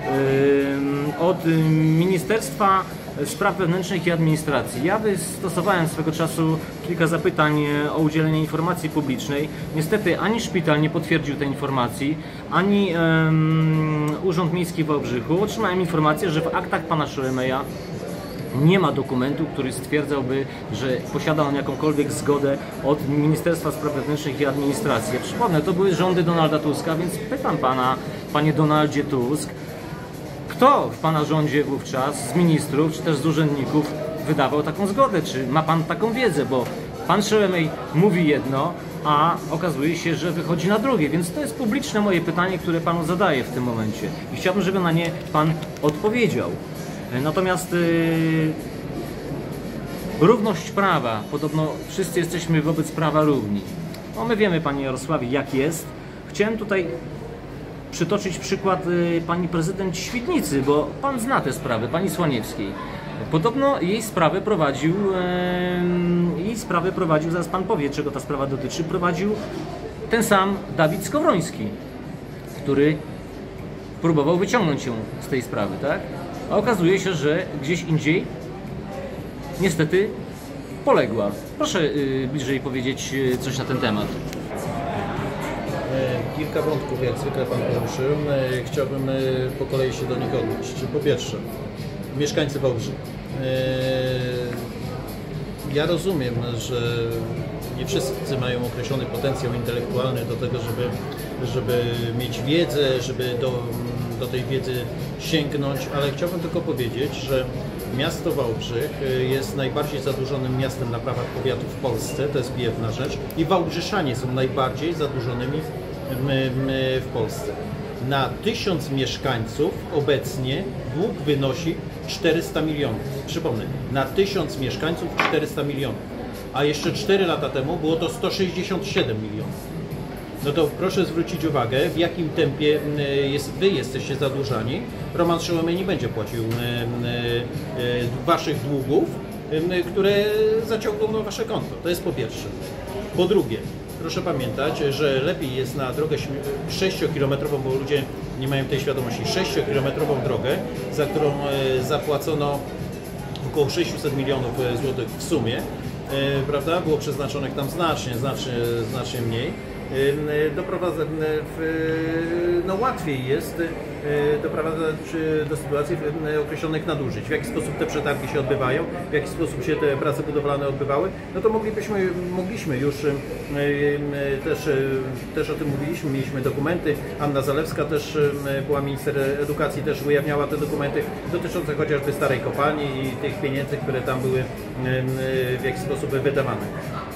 od Ministerstwa Spraw Wewnętrznych i Administracji. Ja wystosowałem swego czasu kilka zapytań o udzielenie informacji publicznej. Niestety ani szpital nie potwierdził tej informacji, ani um, Urząd Miejski w Wałbrzychu. Otrzymałem informację, że w aktach pana Szołemeja nie ma dokumentu, który stwierdzałby, że posiada on jakąkolwiek zgodę od Ministerstwa Spraw Wewnętrznych i Administracji. Ja przypomnę, to były rządy Donalda Tuska, więc pytam pana, panie Donaldzie Tusk, kto w pana rządzie wówczas z ministrów czy też z urzędników wydawał taką zgodę? Czy ma pan taką wiedzę? Bo pan Szołemej mówi jedno, a okazuje się, że wychodzi na drugie. Więc to jest publiczne moje pytanie, które panu zadaję w tym momencie. I chciałbym, żeby na nie pan odpowiedział. Natomiast yy, równość prawa. Podobno wszyscy jesteśmy wobec prawa równi. No my wiemy, panie Jarosławie, jak jest. Chciałem tutaj przytoczyć przykład y, pani prezydent Świdnicy, bo pan zna tę sprawę, pani Słoniewskiej. Podobno jej sprawę prowadził, y, jej sprawę prowadził, zaraz pan powie, czego ta sprawa dotyczy, prowadził ten sam Dawid Skowroński, który próbował wyciągnąć ją z tej sprawy, tak? A okazuje się, że gdzieś indziej niestety poległa. Proszę y, bliżej powiedzieć y, coś na ten temat. Kilka wątków, jak zwykle pan poruszył. Chciałbym po kolei się do nich odnieść. Po pierwsze, mieszkańcy Wałbrzycha. Ja rozumiem, że nie wszyscy mają określony potencjał intelektualny do tego, żeby, żeby mieć wiedzę, żeby do, do tej wiedzy sięgnąć, ale chciałbym tylko powiedzieć, że miasto Wałbrzych jest najbardziej zadłużonym miastem na prawach powiatu w Polsce, to jest jedna rzecz, i wałbrzyszanie są najbardziej zadłużonymi w Polsce. Na tysiąc mieszkańców obecnie dług wynosi czterysta milionów. Przypomnę, na tysiąc mieszkańców czterysta milionów, a jeszcze cztery lata temu było to sto sześćdziesiąt siedem milionów. No to proszę zwrócić uwagę, w jakim tempie jest, wy jesteście zadłużani. Roman Szołemej nie będzie płacił waszych długów, które zaciągną na wasze konto. To jest po pierwsze. Po drugie, proszę pamiętać, że lepiej jest na drogę sześciokilometrową, bo ludzie nie mają tej świadomości, sześciokilometrową drogę, za którą zapłacono około sześćset milionów złotych w sumie, prawda? Było przeznaczonych tam znacznie, znacznie, znacznie mniej. Doprowadzać, no łatwiej jest doprowadzać do sytuacji określonych nadużyć. W jaki sposób te przetargi się odbywają, w jaki sposób się te prace budowlane odbywały, no to moglibyśmy, mogliśmy już też, też o tym mówiliśmy, mieliśmy dokumenty. Anna Zalewska też była minister edukacji, też ujawniała te dokumenty dotyczące chociażby starej kopalni i tych pieniędzy, które tam były w jakiś sposób wydawane.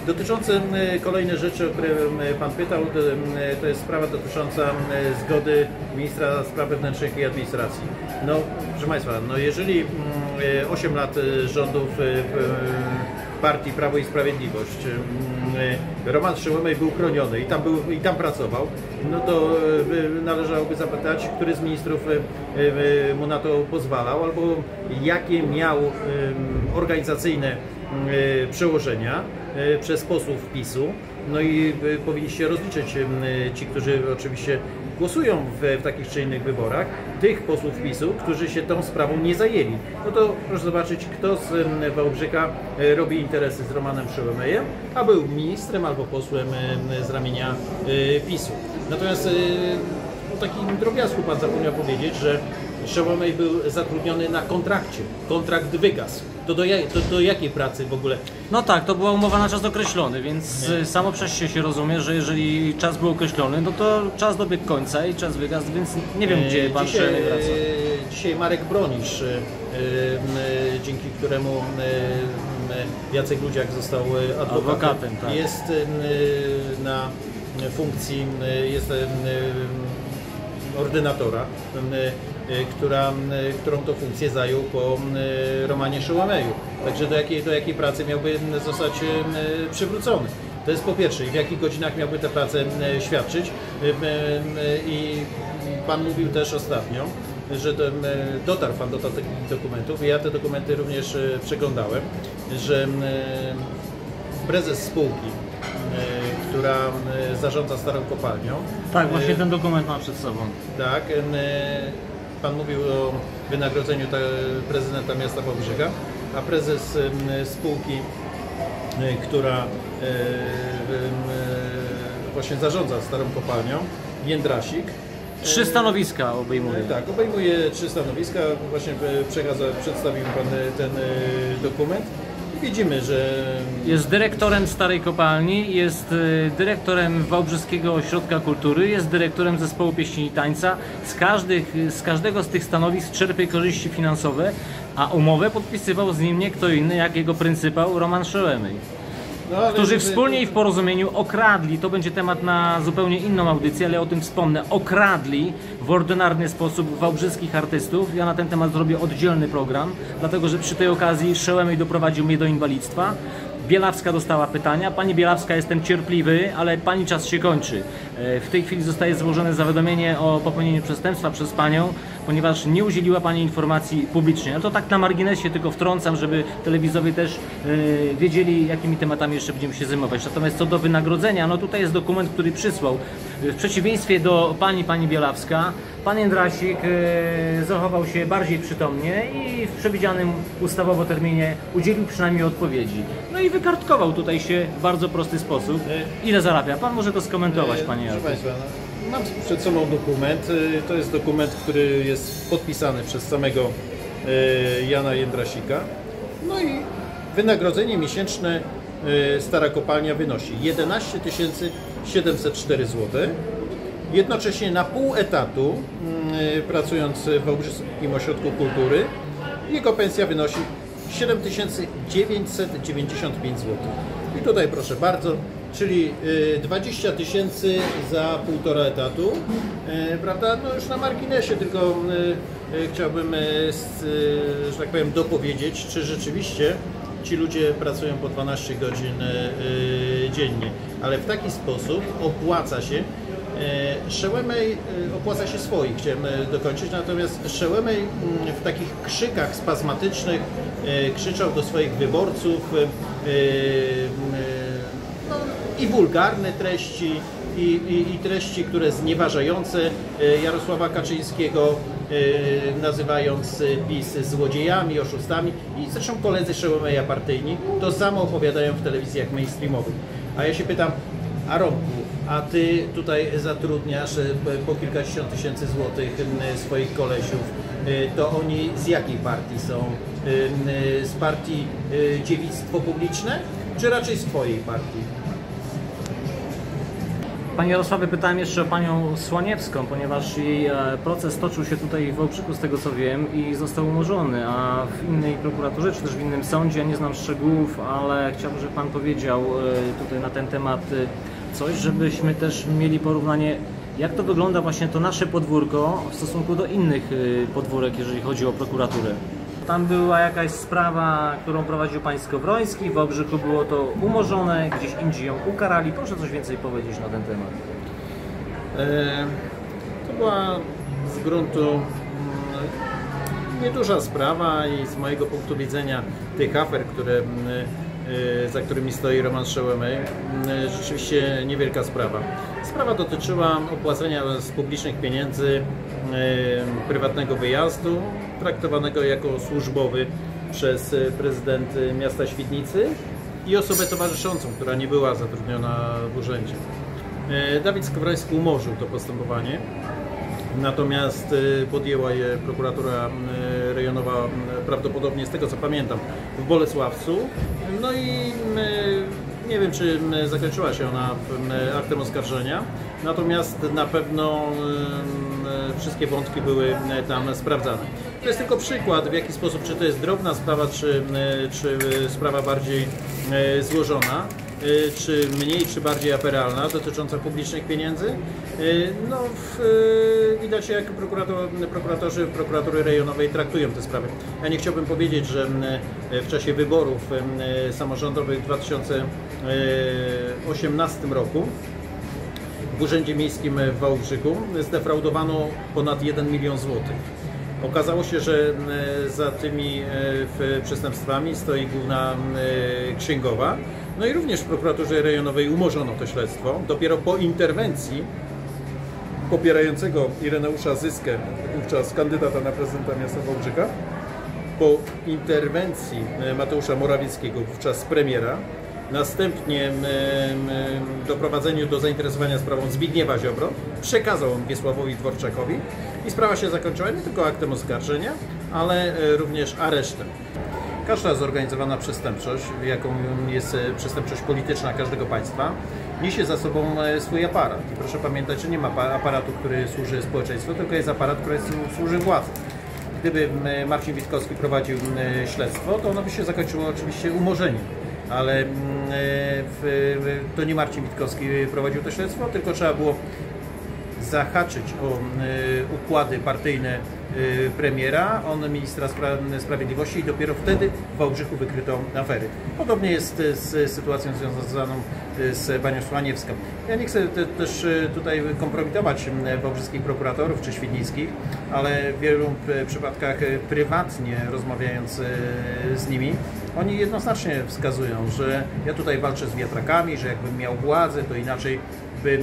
Dotyczące kolejnej rzeczy, o które Pan pytał, to jest sprawa dotycząca zgody ministra spraw wewnętrznych i administracji. No, proszę Państwa, no jeżeli osiem lat rządów partii Prawo i Sprawiedliwość Roman Szełemej był chroniony i tam, był, i tam pracował, no to należałoby zapytać, który z ministrów mu na to pozwalał, albo jakie miał organizacyjne przełożenia przez posłów PiSu. No i powinniście rozliczyć ci, którzy oczywiście głosują w, w takich czy innych wyborach, tych posłów PiSu, którzy się tą sprawą nie zajęli. No to proszę zobaczyć, kto z Wałbrzycha robi interesy z Romanem Szełemejem, a był ministrem albo posłem z ramienia PiSu. Natomiast o takim drobiazgu Pan zapomniał powiedzieć, że Szełemej był zatrudniony na kontrakcie. Kontrakt wygasł. To do, do, do jakiej pracy w ogóle? No tak, to była umowa na czas określony, więc nie. samo przez się się rozumie, że jeżeli czas był określony, no to czas dobiegł końca i czas wygasł, więc nie wiem, gdzie Pan dzisiaj, Szełemej wraca. Dzisiaj Marek Bronisz, dzięki któremu Jacek Ludziak został adwokatem, adwokatem tak. jest na funkcji, jest ordynatora, która, którą to funkcję zajął po Romanie Szełemeju. Także do jakiej, do jakiej pracy miałby zostać przywrócony? To jest po pierwsze. I w jakich godzinach miałby tę pracę świadczyć? I Pan mówił też ostatnio, że dotarł Pan do takich dokumentów. Ja te dokumenty również przeglądałem, że prezes spółki, która zarządza Starą Kopalnią. Tak, właśnie ten dokument mam przed sobą. Tak. Pan mówił o wynagrodzeniu prezydenta miasta Wałbrzycha, a prezes spółki, która właśnie zarządza Starą Kopalnią, Jędrasik. Trzy stanowiska obejmuje. Tak, obejmuje trzy stanowiska. Właśnie przekazał, przedstawił Pan ten dokument. Widzimy, że... Jest dyrektorem Starej Kopalni, jest dyrektorem Wałbrzyskiego Ośrodka Kultury, jest dyrektorem Zespołu Pieśni i Tańca. Z, każdych, z każdego z tych stanowisk czerpie korzyści finansowe, a umowę podpisywał z nim nie kto inny jak jego pryncypał Roman Szełemej. No, którzy wspólnie i w porozumieniu okradli, to będzie temat na zupełnie inną audycję, ale o tym wspomnę, okradli w ordynarny sposób wałbrzyskich artystów. Ja na ten temat zrobię oddzielny program, dlatego że przy tej okazji Szełemej doprowadził mnie do inwalidztwa. Bielawska dostała pytania. Pani Bielawska, jestem cierpliwy, ale Pani czas się kończy. W tej chwili zostaje złożone zawiadomienie o popełnieniu przestępstwa przez Panią, ponieważ nie udzieliła Pani informacji publicznie. Ale to tak na marginesie tylko wtrącam, żeby telewizowie też yy, wiedzieli, jakimi tematami jeszcze będziemy się zajmować. Natomiast co do wynagrodzenia, no tutaj jest dokument, który przysłał. W przeciwieństwie do Pani, Pani Bielawska, Pan Jędrasik yy, zachował się bardziej przytomnie i w przewidzianym ustawowo terminie udzielił przynajmniej odpowiedzi. No i wykartkował tutaj się w bardzo prosty sposób. Ile zarabia? Pan może to skomentować, Panie Jarku. Proszę Państwa, no, mam przed sobą dokument. To jest dokument, który jest podpisany przez samego Jana Jędrasika. No i wynagrodzenie miesięczne Stara Kopalnia wynosi jedenaście tysięcy siedemset cztery złote. Jednocześnie na pół etatu, pracując w Wałbrzyskim Ośrodku Kultury, jego pensja wynosi siedem tysięcy dziewięćset dziewięćdziesiąt pięć złotych. I tutaj proszę bardzo, czyli dwadzieścia tysięcy za półtora etatu, prawda? No już na marginesie, tylko chciałbym, że tak powiem, dopowiedzieć, czy rzeczywiście ci ludzie pracują po dwanaście godzin dziennie, ale w taki sposób opłaca się. Szełemej opłaca się swoich, chciałem dokończyć, natomiast Szełemej w takich krzykach spazmatycznych krzyczał do swoich wyborców no, i wulgarne treści, i, i, i treści, które znieważające Jarosława Kaczyńskiego, nazywając PiS złodziejami, oszustami, i zresztą koledzy Szełameja partyjni to samo opowiadają w telewizjach mainstreamowych. A ja się pytam, a Romku, a Ty tutaj zatrudniasz po kilkadziesiąt tysięcy złotych swoich kolesiów, to oni z jakiej partii są? Z partii Dziewictwo Publiczne, czy raczej z Twojej partii? Pani Jarosławie, pytałem jeszcze o Panią Słaniewską, ponieważ jej proces toczył się tutaj w Wałbrzychu, z tego co wiem, i został umorzony, a w innej prokuraturze, czy też w innym sądzie, ja nie znam szczegółów, ale chciałbym, żeby Pan powiedział tutaj na ten temat coś, żebyśmy też mieli porównanie, jak to wygląda właśnie to nasze podwórko w stosunku do innych podwórek, jeżeli chodzi o prokuraturę. Tam była jakaś sprawa, którą prowadził Pan Skowroński, w Wałbrzychu było to umorzone, gdzieś indziej ją ukarali. Proszę coś więcej powiedzieć na ten temat. E, to była z gruntu mm, nieduża sprawa i z mojego punktu widzenia tych afer, które, y, za którymi stoi Roman Szełemej, y, rzeczywiście niewielka sprawa. Sprawa dotyczyła opłacenia z publicznych pieniędzy y, prywatnego wyjazdu, traktowanego jako służbowy przez prezydent miasta Świdnicy i osobę towarzyszącą, która nie była zatrudniona w urzędzie. Dawid Skowroński umorzył to postępowanie, natomiast podjęła je prokuratura rejonowa, prawdopodobnie z tego co pamiętam, w Bolesławcu. No i nie wiem, czy zakończyła się ona aktem oskarżenia, natomiast na pewno wszystkie wątki były tam sprawdzane. To jest tylko przykład, w jaki sposób, czy to jest drobna sprawa, czy, czy sprawa bardziej złożona, czy mniej, czy bardziej aferalna, dotycząca publicznych pieniędzy. No, w, widać, jak prokurator, prokuratorzy prokuratury rejonowej traktują te sprawy. Ja nie chciałbym powiedzieć, że w czasie wyborów samorządowych w dwa tysiące osiemnastym roku w Urzędzie Miejskim w Wałbrzychu zdefraudowano ponad jeden milion złotych. Okazało się, że za tymi przestępstwami stoi główna księgowa. No i również w prokuraturze rejonowej umorzono to śledztwo. Dopiero po interwencji popierającego Ireneusza Zyskę, wówczas kandydata na prezydenta miasta Wałbrzycha, po interwencji Mateusza Morawieckiego, wówczas premiera, następnie doprowadzeniu do zainteresowania sprawą Zbigniewa Ziobro, przekazał on Wiesławowi Dworczakowi i sprawa się zakończyła nie tylko aktem oskarżenia, ale również aresztem. Każda zorganizowana przestępczość, jaką jest przestępczość polityczna każdego państwa, niesie za sobą swój aparat. I proszę pamiętać, że nie ma aparatu, który służy społeczeństwu, tylko jest aparat, który służy władzy. Gdyby Marcin Witkowski prowadził śledztwo, to ono by się zakończyło oczywiście umorzeniem. Ale w, to nie Marcin Witkowski prowadził to śledztwo, tylko trzeba było zahaczyć o układy partyjne premiera, on ministra sprawiedliwości i dopiero wtedy w Wałbrzychu wykryto afery. Podobnie jest z sytuacją związaną z panią Słaniewską. Ja nie chcę te, też tutaj kompromitować wałbrzyskich prokuratorów czy świdnickich, ale w wielu przypadkach prywatnie rozmawiając z nimi, oni jednoznacznie wskazują, że ja tutaj walczę z wiatrakami, że jakbym miał władzę, to inaczej by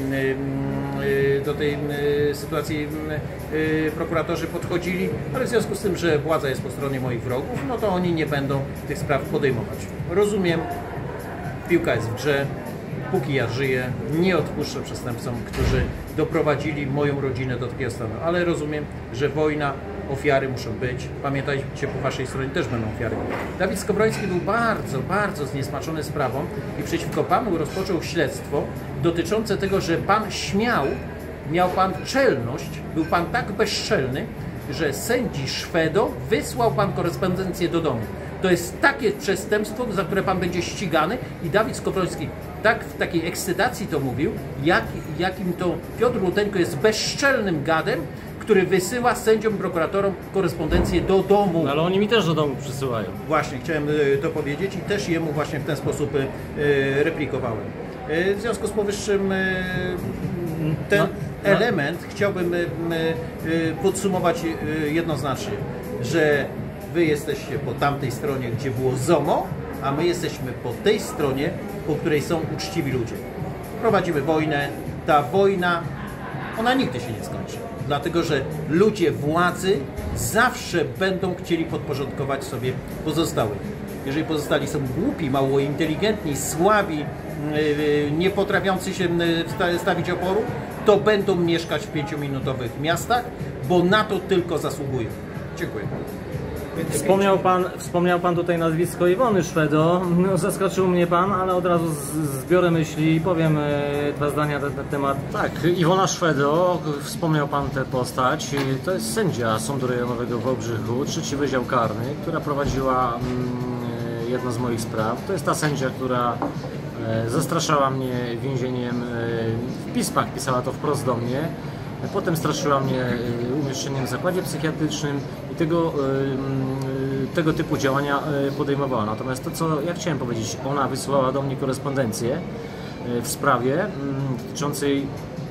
do tej sytuacji prokuratorzy podchodzili, ale w związku z tym, że władza jest po stronie moich wrogów, no to oni nie będą tych spraw podejmować. Rozumiem, piłka jest w grze, póki ja żyję, nie odpuszczę przestępcom, którzy doprowadzili moją rodzinę do takiego stanu, ale rozumiem, że wojna, ofiary muszą być. Pamiętajcie, po waszej stronie też będą ofiary. Dawid Skowroński był bardzo, bardzo zniesmaczony sprawą i przeciwko panu rozpoczął śledztwo dotyczące tego, że pan śmiał, miał pan czelność, był pan tak bezczelny, że sędzi Szwedo wysłał pan korespondencję do domu. To jest takie przestępstwo, za które pan będzie ścigany i Dawid Skowroński tak w takiej ekscytacji to mówił, jak, jakim to Piotr Łuteńko jest bezczelnym gadem, który wysyła sędziom, prokuratorom korespondencję do domu. No, ale oni mi też do domu przysyłają. Właśnie, chciałem to powiedzieć i też jemu właśnie w ten sposób replikowałem. W związku z powyższym ten no, no. element chciałbym podsumować jednoznacznie, że wy jesteście po tamtej stronie, gdzie było ZOMO, a my jesteśmy po tej stronie, po której są uczciwi ludzie. Prowadzimy wojnę, ta wojna, ona nigdy się nie skończy. Dlatego, że ludzie władzy zawsze będą chcieli podporządkować sobie pozostałych. Jeżeli pozostali są głupi, mało inteligentni, słabi, nie potrafiący się stawić oporu, to będą mieszkać w pięciominutowych miastach, bo na to tylko zasługują. Dziękuję. Wspomniał pan, wspomniał pan tutaj nazwisko Iwony Szwedo. No, zaskoczył mnie pan, ale od razu z, zbiorę myśli i powiem e, dwa zdania na ten temat. Tak, Iwona Szwedo, wspomniał pan tę postać. To jest sędzia Sądu Rejonowego w Wałbrzychu, trzeci Wydział Karny, która prowadziła mm, jedno z moich spraw. To jest ta sędzia, która e, zastraszała mnie więzieniem e, w pismach, pisała to wprost do mnie. Potem straszyła mnie umieszczeniem w zakładzie psychiatrycznym i tego, tego typu działania podejmowała. Natomiast to, co ja chciałem powiedzieć, ona wysyłała do mnie korespondencję w sprawie dotyczącej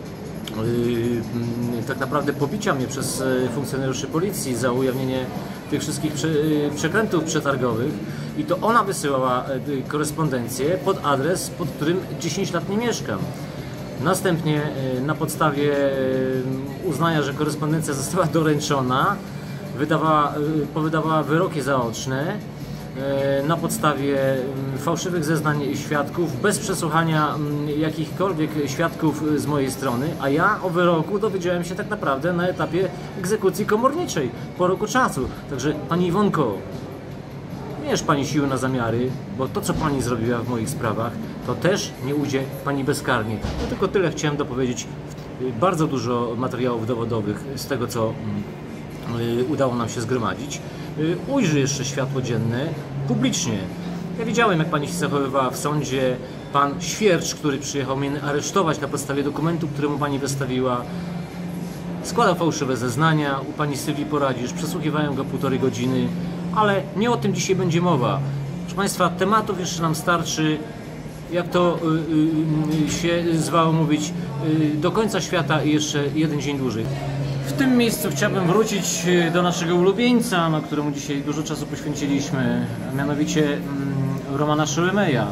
tak naprawdę pobicia mnie przez funkcjonariuszy policji za ujawnienie tych wszystkich przekrętów przetargowych i to ona wysyłała korespondencję pod adres, pod którym dziesięć lat nie mieszkam. Następnie na podstawie uznania, że korespondencja została doręczona, wydawała, powydawała wyroki zaoczne na podstawie fałszywych zeznań świadków, bez przesłuchania jakichkolwiek świadków z mojej strony, a ja o wyroku dowiedziałem się tak naprawdę na etapie egzekucji komorniczej po roku czasu. Także Pani Iwonko, mierz Pani siły na zamiary, bo to, co Pani zrobiła w moich sprawach, to też nie ujdzie Pani bezkarnie. No tylko tyle chciałem dopowiedzieć. Bardzo dużo materiałów dowodowych z tego, co udało nam się zgromadzić, ujrzy jeszcze światło dzienne publicznie. Ja widziałem, jak Pani się zachowywała w sądzie. Pan Świercz, który przyjechał mnie aresztować na podstawie dokumentu, który mu Pani wystawiła, składał fałszywe zeznania. U Pani Sylwii Poradzisz przesłuchiwałem go półtorej godziny. Ale nie o tym dzisiaj będzie mowa. Proszę Państwa, tematów jeszcze nam starczy, jak to y, y, się zwało mówić, y, do końca świata i jeszcze jeden dzień dłużej. W tym miejscu chciałbym wrócić do naszego ulubieńca, no, któremu dzisiaj dużo czasu poświęciliśmy, a mianowicie y, Romana Szełemeja.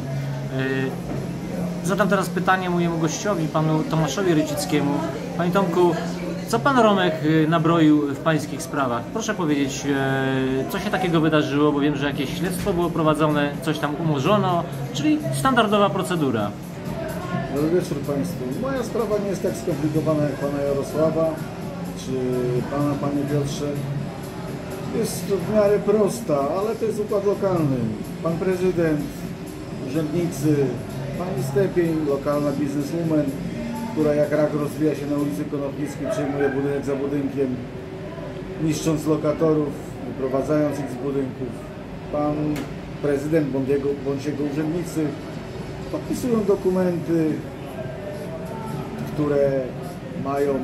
Y, zadam teraz pytanie mojemu gościowi, panu Tomaszowi Rycickiemu. Panie Tomku, co pan Romek nabroił w pańskich sprawach? Proszę powiedzieć, co się takiego wydarzyło, bo wiem, że jakieś śledztwo było prowadzone, coś tam umorzono, czyli standardowa procedura. Dobry wieczór Państwu. Moja sprawa nie jest tak skomplikowana jak pana Jarosława, czy pana, panie Piotrze. Jest w miarę prosta, ale to jest układ lokalny. Pan prezydent, urzędnicy, pani Stepień, lokalna bizneswoman, która jak rak rozwija się na ulicy Konopnickiej, przejmuje budynek za budynkiem, niszcząc lokatorów, wyprowadzając ich z budynków. Pan prezydent bądź jego, bądź jego urzędnicy podpisują dokumenty, które mają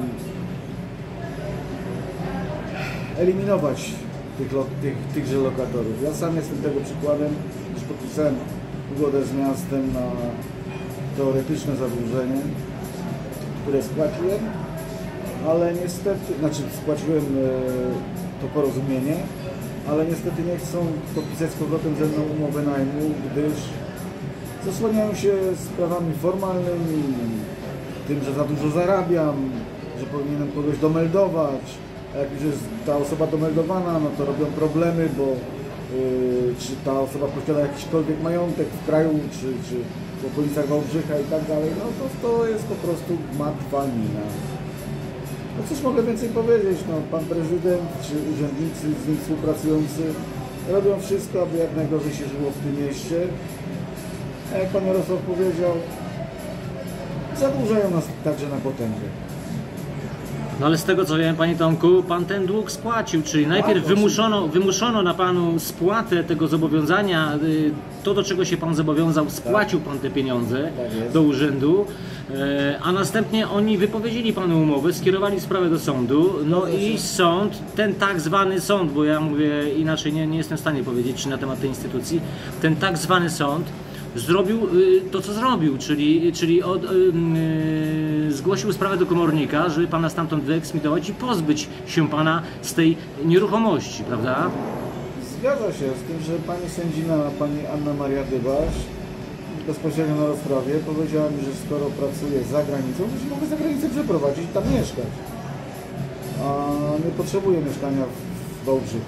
eliminować tych, tych, tychże lokatorów. Ja sam jestem tego przykładem, gdyż podpisałem ugodę z miastem na teoretyczne zadłużenie, które spłaciłem, ale niestety, znaczy spłaciłem e, to porozumienie, ale niestety nie chcą podpisać z powrotem ze mną umowy najmu, gdyż zasłaniają się sprawami formalnymi, tym, że za dużo zarabiam, że powinienem kogoś domeldować, a jak już jest ta osoba domeldowana, no to robią problemy, bo yy, czy ta osoba posiada jakiśkolwiek majątek w kraju, czy, czy w okolicach Wałbrzycha i tak dalej, no to, to jest po prostu matwanina. No cóż mogę więcej powiedzieć, no pan prezydent czy urzędnicy z nim współpracujący robią wszystko, aby jak najgorzej się żyło w tym mieście. A jak pan Jarosław powiedział, zadłużają nas także na potęgę. No ale z tego co wiem, panie Tomku, pan ten dług spłacił, czyli najpierw wymuszono, wymuszono na panu spłatę tego zobowiązania, to do czego się pan zobowiązał, spłacił pan te pieniądze do urzędu, a następnie oni wypowiedzieli panu umowę, skierowali sprawę do sądu, no i sąd, ten tak zwany sąd, bo ja mówię inaczej, nie, nie jestem w stanie powiedzieć czy na temat tej instytucji, ten tak zwany sąd zrobił to, co zrobił, czyli, czyli od, yy, zgłosił sprawę do komornika, żeby pana stamtąd wyeksmitować i pozbyć się pana z tej nieruchomości, prawda? Zgadza się z tym, że pani sędzina, pani Anna Maria Dybasz bezpośrednio na rozprawie powiedziała mi, że skoro pracuję za granicą, to się mogę za granicę przeprowadzić i tam mieszkać. A nie potrzebuję mieszkania w Wałbrzychu.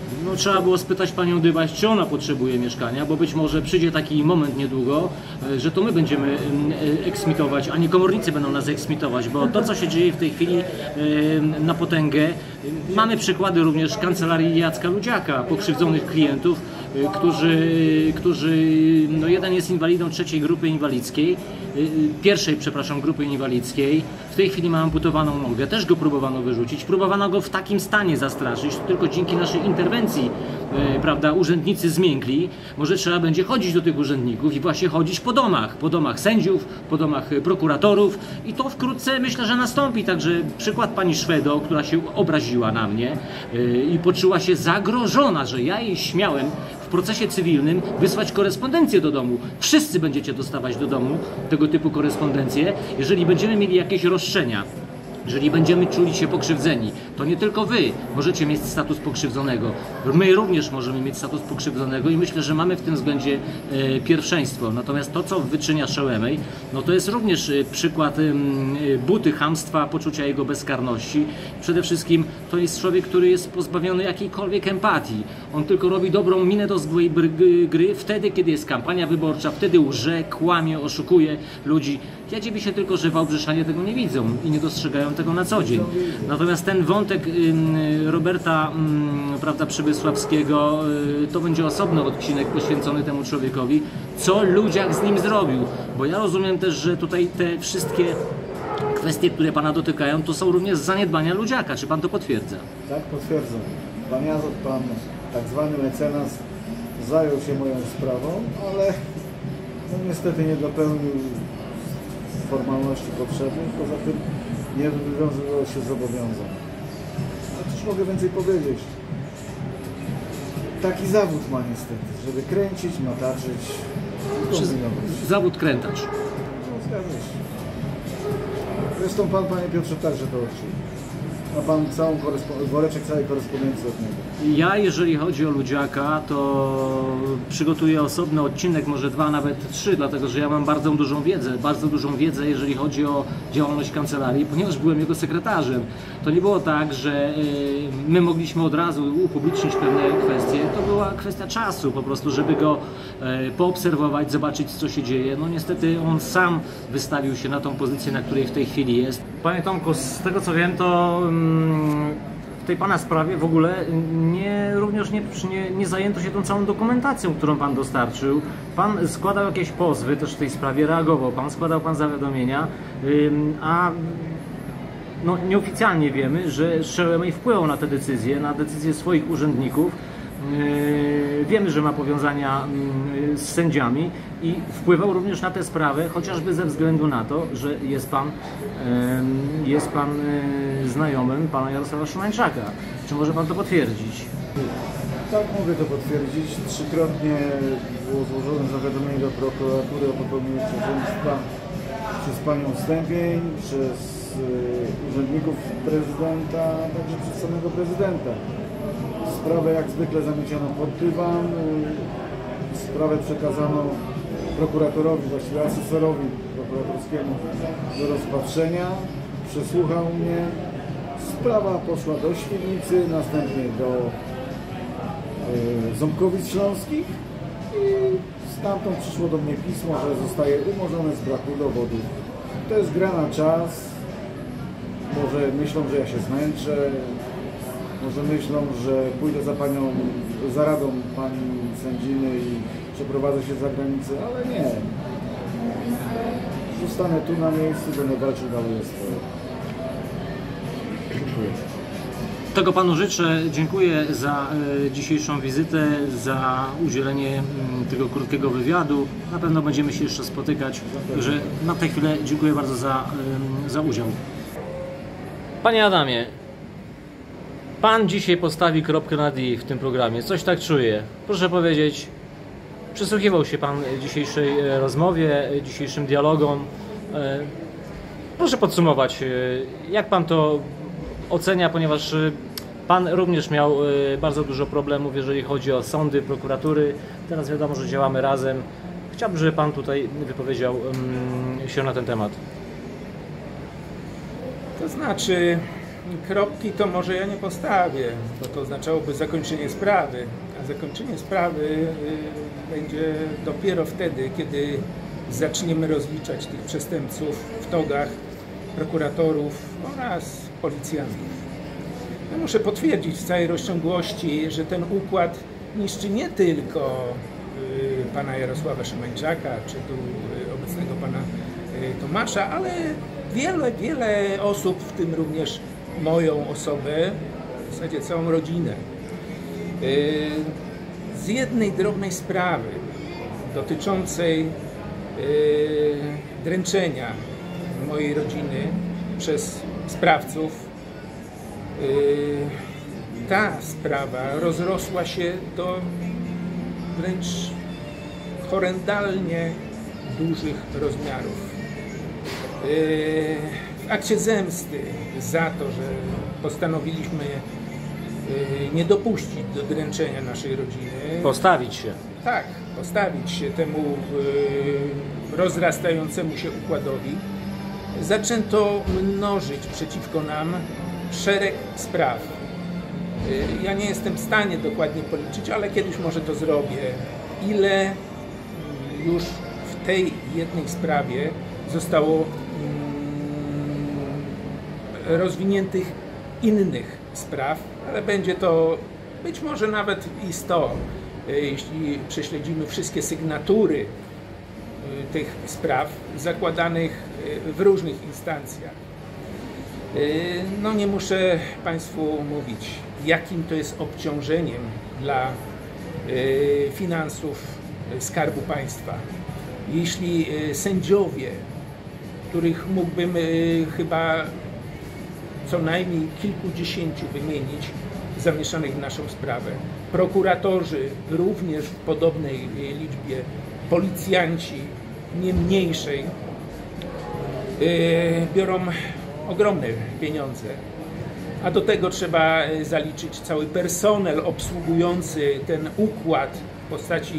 No, trzeba było spytać panią Dybaś, czy ona potrzebuje mieszkania, bo być może przyjdzie taki moment niedługo, że to my będziemy eksmitować, a nie komornicy będą nas eksmitować, bo to, co się dzieje w tej chwili na potęgę, mamy przykłady również kancelarii Jacka Ludziaka, pokrzywdzonych klientów, którzy, którzy no jeden jest inwalidą trzeciej grupy inwalidzkiej, pierwszej, przepraszam, grupy inwalidzkiej, w tej chwili ma amputowaną nogę, też go próbowano wyrzucić, próbowano go w takim stanie zastraszyć, tylko dzięki naszej interwencji, e, prawda, urzędnicy zmiękli, może trzeba będzie chodzić do tych urzędników i właśnie chodzić po domach, po domach sędziów, po domach prokuratorów i to wkrótce myślę, że nastąpi, także przykład pani Szwedo, która się obraziła na mnie e, i poczuła się zagrożona, że ja jej śmiałem w procesie cywilnym wysłać korespondencję do domu. Wszyscy będziecie dostawać do domu tego typu korespondencje, jeżeli będziemy mieli jakieś roszczenia. Jeżeli będziemy czuli się pokrzywdzeni, to nie tylko wy możecie mieć status pokrzywdzonego, my również możemy mieć status pokrzywdzonego i myślę, że mamy w tym względzie e, pierwszeństwo. Natomiast to, co wyczynia Szełemej, no to jest również e, przykład e, buty, chamstwa, poczucia jego bezkarności. Przede wszystkim to jest człowiek, który jest pozbawiony jakiejkolwiek empatii. On tylko robi dobrą minę do złej gry wtedy, kiedy jest kampania wyborcza, wtedy łże, kłamie, oszukuje ludzi. Ja dziwię się tylko, że Wałbrzyszanie tego nie widzą i nie dostrzegają tego na co dzień. Natomiast ten wątek Roberta, prawda, Przybysławskiego, to będzie osobny odcinek poświęcony temu człowiekowi, co Ludziak z nim zrobił. Bo ja rozumiem też, że tutaj te wszystkie kwestie, które pana dotykają, to są również zaniedbania Ludziaka. Czy pan to potwierdza? Tak, potwierdzam. Pan Jazot, pan tak zwany mecenas, zajął się moją sprawą, ale no, niestety nie dopełnił formalności potrzebnych, poza tym nie wywiązywał się z zobowiązań. A cóż mogę więcej powiedzieć? Taki zawód ma niestety, żeby kręcić, mataczyć, kombinować. Zawód krętacz. No, zgadza się. Zresztą pan, panie Piotrze, także to odczuł. Ma pan całą woreczek całej korespondencji od niego. Ja, jeżeli chodzi o Ludziaka, to przygotuję osobny odcinek, może dwa, nawet trzy, dlatego że ja mam bardzo dużą wiedzę, bardzo dużą wiedzę, jeżeli chodzi o działalność kancelarii, ponieważ byłem jego sekretarzem. To nie było tak, że my mogliśmy od razu upublicznić pewne kwestie. To była kwestia czasu po prostu, żeby go poobserwować, zobaczyć, co się dzieje. No niestety on sam wystawił się na tą pozycję, na której w tej chwili jest. Panie Tomku, z tego co wiem, to w tej pana sprawie w ogóle nie, również nie, nie, nie zajęto się tą całą dokumentacją, którą pan dostarczył. Pan składał jakieś pozwy też w tej sprawie, reagował pan, składał pan zawiadomienia, a no, nieoficjalnie wiemy, że Szełemej wpływał na te decyzje, na decyzje swoich urzędników. Wiemy, że ma powiązania z sędziami i wpływał również na tę sprawę, chociażby ze względu na to, że jest pan, jest pan znajomym pana Jarosława Szymańczaka. Czy może pan to potwierdzić? Tak, mogę to potwierdzić. Trzykrotnie było złożone zawiadomienie do prokuratury o popełnieniu przestępstwa przez panią Stępień, przez urzędników prezydenta, a także przez samego prezydenta. Sprawę jak zwykle zamieciono pod dywan, sprawę przekazano prokuratorowi, właściwie asesorowi prokuratorskiemu do rozpatrzenia, przesłuchał mnie, sprawa poszła do Świdnicy, następnie do y, Ząbkowic Śląskich i stamtąd przyszło do mnie pismo, że zostaje umorzone z braku dowodów. To jest gra na czas, może myślą, że ja się zmęczę, może myślą, że pójdę za panią, za radą pani sędziny i przeprowadzę się za granicę, ale nie. Zostanę tu na miejscu, będę walczył dalej o swoje. Dziękuję. Tego panu życzę. Dziękuję za e, dzisiejszą wizytę, za udzielenie m, tego krótkiego wywiadu. Na pewno będziemy się jeszcze spotykać. Także na tę chwilę dziękuję bardzo za, e, za udział. Panie Adamie, pan dzisiaj postawi kropkę nad i w tym programie. Coś tak czuję. Proszę powiedzieć, przysłuchiwał się pan dzisiejszej rozmowie, dzisiejszym dialogom. Proszę podsumować, jak pan to ocenia, ponieważ pan również miał bardzo dużo problemów, jeżeli chodzi o sądy, prokuratury. Teraz wiadomo, że działamy razem. Chciałbym, żeby pan tutaj wypowiedział się na ten temat. To znaczy, kropki to może ja nie postawię, bo to oznaczałoby zakończenie sprawy, a zakończenie sprawy będzie dopiero wtedy, kiedy zaczniemy rozliczać tych przestępców w togach, prokuratorów oraz policjantów. Ja muszę potwierdzić w całej rozciągłości, że ten układ niszczy nie tylko pana Jarosława Szymańczaka, czy tu obecnego pana Tomasza, ale wiele, wiele osób, w tym również moją osobę, w zasadzie całą rodzinę. Z jednej drobnej sprawy dotyczącej dręczenia mojej rodziny przez sprawców, ta sprawa rozrosła się do wręcz horrendalnie dużych rozmiarów. W akcie zemsty za to, że postanowiliśmy nie dopuścić do dręczenia naszej rodziny. Postawić się. Tak, postawić się temu rozrastającemu się układowi. Zaczęto mnożyć przeciwko nam szereg spraw. Ja nie jestem w stanie dokładnie policzyć, ale kiedyś może to zrobię. Ile już w tej jednej sprawie zostało rozwiniętych innych spraw, ale będzie to być może nawet i sto, jeśli prześledzimy wszystkie sygnatury tych spraw zakładanych w różnych instancjach. No nie muszę Państwu mówić, jakim to jest obciążeniem dla finansów Skarbu Państwa. Jeśli sędziowie, których mógłbym chyba co najmniej kilkudziesięciu wymienić, zamieszanych w naszą sprawę, prokuratorzy również w podobnej liczbie, policjanci nie mniejszej, biorą ogromne pieniądze. A do tego trzeba zaliczyć cały personel obsługujący ten układ w postaci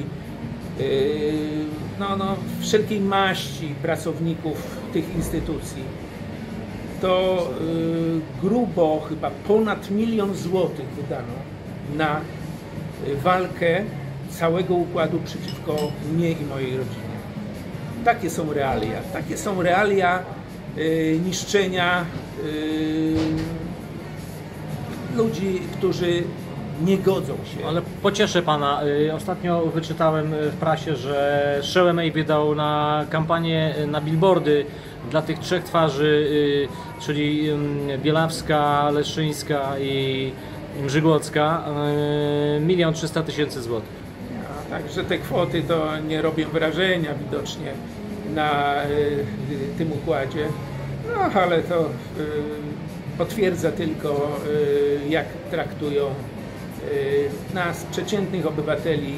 no, no, wszelkiej maści pracowników tych instytucji. To grubo chyba ponad milion złotych wydano na walkę całego układu przeciwko mnie i mojej rodzinie. Takie są realia. Takie są realia niszczenia ludzi, którzy nie godzą się. Ale pocieszę Pana. Ostatnio wyczytałem w prasie, że Szełemej wydał na kampanię, na billboardy dla tych trzech twarzy, czyli Bielawska, Leszczyńska i Mrzygłocka, milion trzysta tysięcy złotych. No, także te kwoty to nie robią wrażenia widocznie na tym układzie. No, ale to y, potwierdza tylko, y, jak traktują y, nas, przeciętnych obywateli,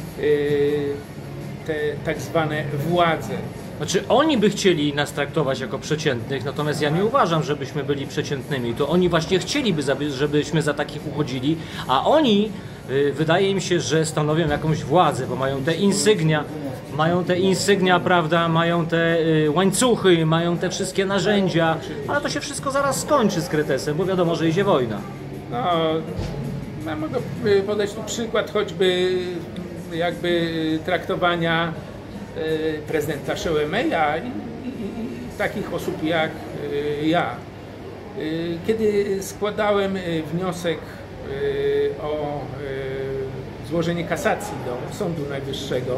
y, te tak zwane władze. Znaczy oni by chcieli nas traktować jako przeciętnych, natomiast ja nie uważam, żebyśmy byli przeciętnymi. To oni właśnie chcieliby, żebyśmy za takich uchodzili, a oni, y, wydaje mi się, że stanowią jakąś władzę, bo mają te insygnia, mają te insygnia, prawda, mają te y, łańcuchy, mają te wszystkie narzędzia, ale to się wszystko zaraz skończy z kretesem, bo wiadomo, że idzie wojna. No, ja mogę podać tu przykład choćby jakby traktowania y, prezydenta Szełemeja i, i, i takich osób jak y, ja. Y, kiedy składałem wniosek y, o y, złożenie kasacji do Sądu Najwyższego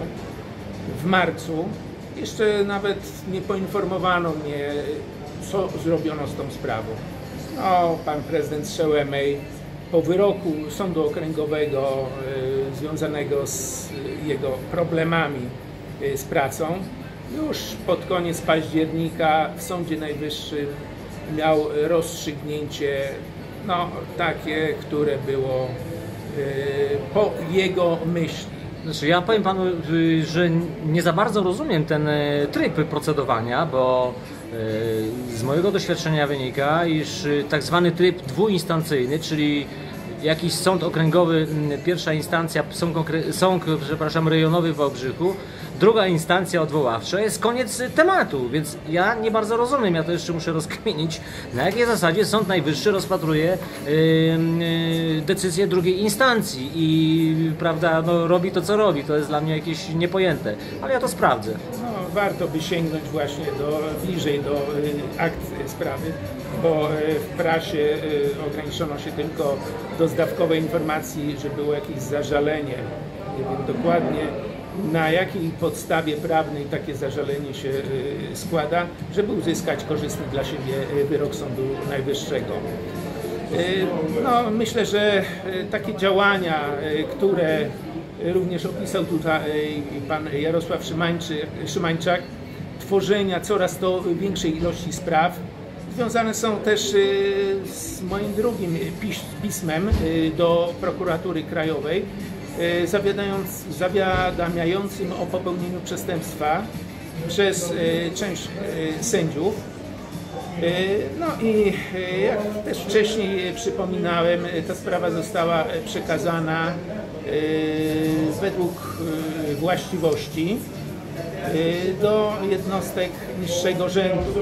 w marcu, jeszcze nawet nie poinformowano mnie, co zrobiono z tą sprawą. No, pan prezydent Szełemej po wyroku Sądu Okręgowego y, związanego z y, jego problemami y, z pracą, już pod koniec października w Sądzie Najwyższym miał rozstrzygnięcie, no, takie, które było y, po jego myśli. Znaczy, ja powiem Panu, że nie za bardzo rozumiem ten tryb procedowania, bo z mojego doświadczenia wynika, iż tak zwany tryb dwuinstancyjny, czyli jakiś sąd okręgowy, pierwsza instancja, sąd, sąd przepraszam, rejonowy w Wałbrzychu, druga instancja odwoławcza, jest koniec tematu, więc ja nie bardzo rozumiem, ja to jeszcze muszę rozkminić, na jakiej zasadzie Sąd Najwyższy rozpatruje yy, yy, decyzję drugiej instancji i prawda, no, robi to, co robi. To jest dla mnie jakieś niepojęte, ale ja to sprawdzę. No, warto by sięgnąć właśnie do, bliżej do y, akt sprawy, bo y, w prasie y, ograniczono się tylko do zdawkowej informacji, że było jakieś zażalenie. Nie wiem dokładnie, na jakiej podstawie prawnej takie zażalenie się y, składa, żeby uzyskać korzystny dla siebie wyrok Sądu Najwyższego. Y, no, myślę, że y, takie działania, y, które również opisał tutaj pan Jarosław Szymańczyk, Szymańczak, tworzenia coraz to większej ilości spraw, związane są też z moim drugim pismem do Prokuratury Krajowej, zawiadamiającym o popełnieniu przestępstwa przez część sędziów. No i jak też wcześniej przypominałem, ta sprawa została przekazana według właściwości do jednostek niższego rzędu.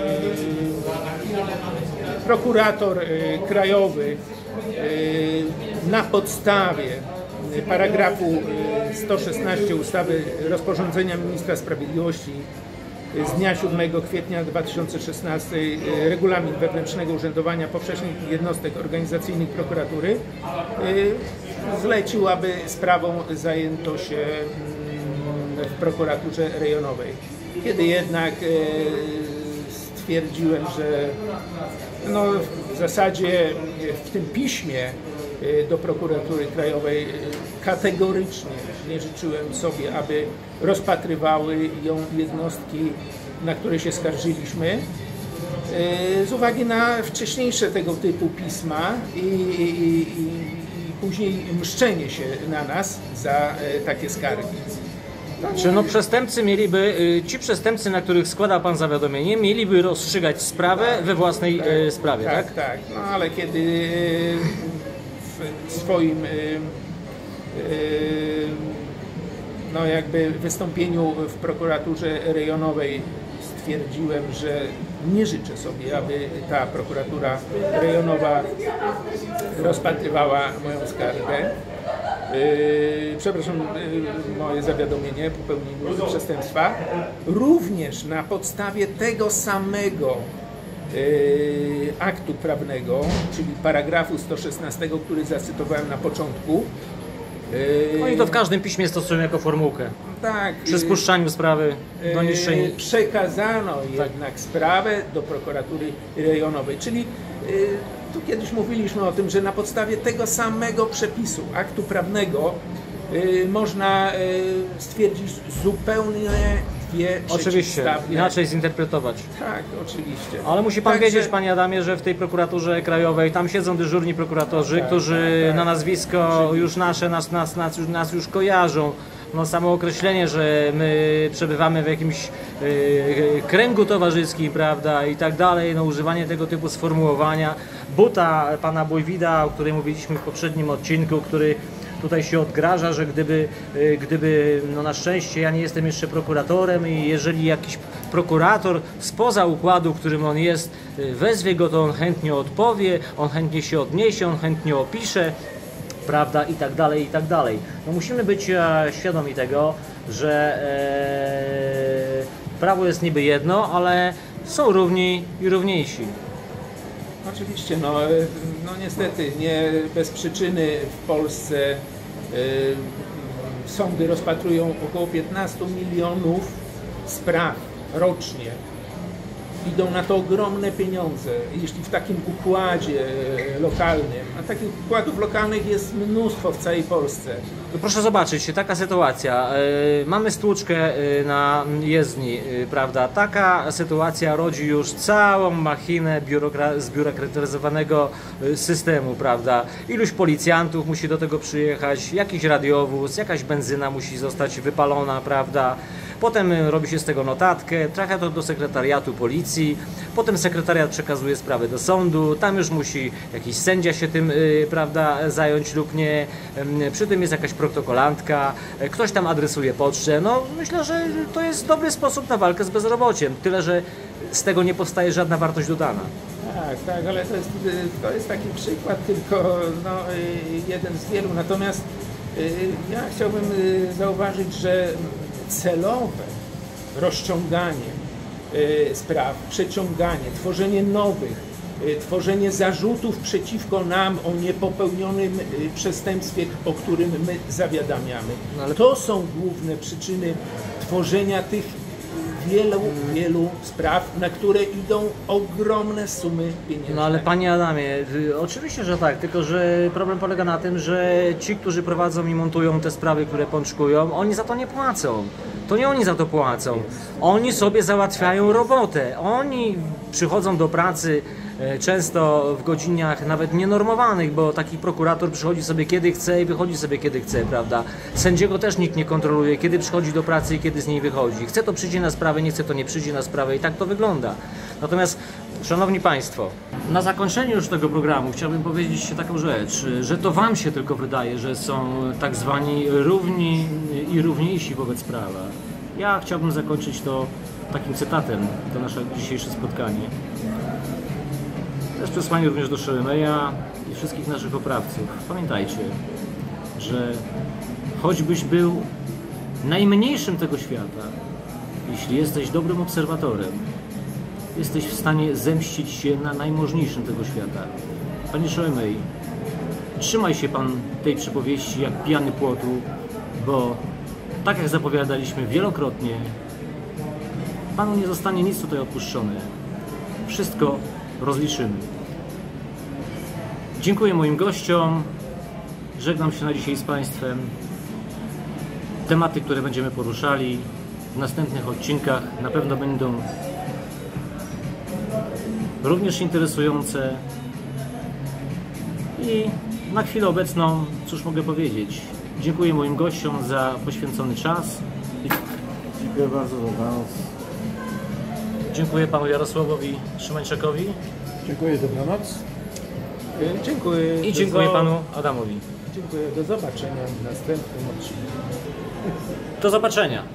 Prokurator krajowy na podstawie paragrafu sto szesnaście ustawy rozporządzenia Ministra Sprawiedliwości z dnia siódmego kwietnia dwa tysiące szesnastego regulamin wewnętrznego urzędowania powszechnych jednostek organizacyjnych prokuratury zlecił, aby sprawą zajęto się w prokuraturze rejonowej. Kiedy jednak stwierdziłem, że no w zasadzie w tym piśmie do Prokuratury Krajowej kategorycznie nie życzyłem sobie, aby rozpatrywały ją jednostki, na które się skarżyliśmy, z uwagi na wcześniejsze tego typu pisma i, i, i później mszczenie się na nas za takie skargi. Czy no przestępcy mieliby, ci przestępcy, na których składał pan zawiadomienie, mieliby rozstrzygać sprawę we własnej tak, sprawie, tak? Tak, tak. No ale kiedy w swoim no jakby wystąpieniu w prokuraturze rejonowej stwierdziłem, że nie życzę sobie, aby ta prokuratura rejonowa rozpatrywała moją skargę. Yy, przepraszam, yy, moje zawiadomienie o popełnieniu przestępstwa, również na podstawie tego samego yy, aktu prawnego, czyli paragrafu sto szesnastego, który zacytowałem na początku. Yy, no i to w każdym piśmie stosują jako formułkę. Tak. Przy spuszczaniu sprawy do niższej... Yy, przekazano tak. jednak sprawę do prokuratury rejonowej, czyli yy, tu kiedyś mówiliśmy o tym, że na podstawie tego samego przepisu, aktu prawnego, yy, można yy, stwierdzić zupełnie dwie Oczywiście, inaczej zinterpretować. Tak, oczywiście. Ale musi pan Także... wiedzieć, panie Adamie, że w tej prokuraturze krajowej tam siedzą dyżurni prokuratorzy, tak, którzy tak, tak. na nazwisko oczywiście. już nasze, nas, nas, nas, nas już kojarzą. No, samo określenie, że my przebywamy w jakimś yy, kręgu towarzyskim, prawda, i tak dalej, no, używanie tego typu sformułowania. Buta pana Bójwida, o której mówiliśmy w poprzednim odcinku, który tutaj się odgraża, że gdyby, yy, gdyby no na szczęście ja nie jestem jeszcze prokuratorem i jeżeli jakiś prokurator spoza układu, w którym on jest, yy, wezwie go, to on chętnie odpowie, on chętnie się odniesie, on chętnie opisze, prawda, i tak dalej, i tak dalej. No musimy być e, świadomi tego, że e, prawo jest niby jedno, ale są równi i równiejsi. Oczywiście, no, no niestety nie bez przyczyny w Polsce e, sądy rozpatrują około piętnaście milionów spraw rocznie. Idą na to ogromne pieniądze, jeśli w takim układzie lokalnym, a takich układów lokalnych jest mnóstwo w całej Polsce. Proszę zobaczyć, taka sytuacja, mamy stłuczkę na jezdni, prawda, taka sytuacja rodzi już całą machinę biurokra- zbiurokratyzowanego systemu, prawda, iluś policjantów musi do tego przyjechać, jakiś radiowóz, jakaś benzyna musi zostać wypalona, prawda. Potem robi się z tego notatkę, trafia to do sekretariatu policji, potem sekretariat przekazuje sprawę do sądu, tam już musi jakiś sędzia się tym yy, prawda, zająć lub nie, yy, przy tym jest jakaś protokolantka, yy, ktoś tam adresuje pocztę. No myślę, że to jest dobry sposób na walkę z bezrobociem, tyle że z tego nie powstaje żadna wartość dodana. Tak, tak, ale to jest, to jest taki przykład tylko no, jeden z wielu. Natomiast ja chciałbym zauważyć, że celowe rozciąganie spraw, przeciąganie, tworzenie nowych, tworzenie zarzutów przeciwko nam o niepopełnionym przestępstwie, o którym my zawiadamiamy. No ale... To są główne przyczyny tworzenia tych wielu, wielu spraw, na które idą ogromne sumy pieniężne. No ale panie Adamie, oczywiście, że tak, tylko że problem polega na tym, że ci, którzy prowadzą i montują te sprawy, które pączkują, oni za to nie płacą. To nie oni za to płacą. Oni sobie załatwiają robotę. Oni przychodzą do pracy często w godzinach nawet nienormowanych, bo taki prokurator przychodzi sobie kiedy chce i wychodzi sobie kiedy chce, prawda? Sędziego też nikt nie kontroluje, kiedy przychodzi do pracy i kiedy z niej wychodzi. Chce to przyjdzie na sprawę, nie chce to nie przyjdzie na sprawę i tak to wygląda. Natomiast, szanowni państwo, na zakończenie już tego programu chciałbym powiedzieć taką rzecz, że to wam się tylko wydaje, że są tak zwani równi i równiejsi wobec prawa. Ja chciałbym zakończyć to takim cytatem, to nasze dzisiejsze spotkanie. To jest przesłanie również do Szołemeja i wszystkich naszych oprawców. Pamiętajcie, że choćbyś był najmniejszym tego świata, jeśli jesteś dobrym obserwatorem, jesteś w stanie zemścić się na najmożniejszym tego świata. Panie Szołemej, trzymaj się pan tej przypowieści jak pijany płotu, bo tak jak zapowiadaliśmy wielokrotnie, panu nie zostanie nic tutaj odpuszczone. Wszystko rozliczymy. Dziękuję moim gościom. Żegnam się na dzisiaj z państwem. Tematy, które będziemy poruszali w następnych odcinkach, na pewno będą również interesujące. I na chwilę obecną, cóż mogę powiedzieć? Dziękuję moim gościom za poświęcony czas. Dziękuję bardzo, dobranoc. Dziękuję panu Jarosławowi Szymańczakowi. Dziękuję, dobranoc. Dziękuję. I dziękuję panu Adamowi. Dziękuję. Do zobaczenia w następnym odcinku. Do zobaczenia.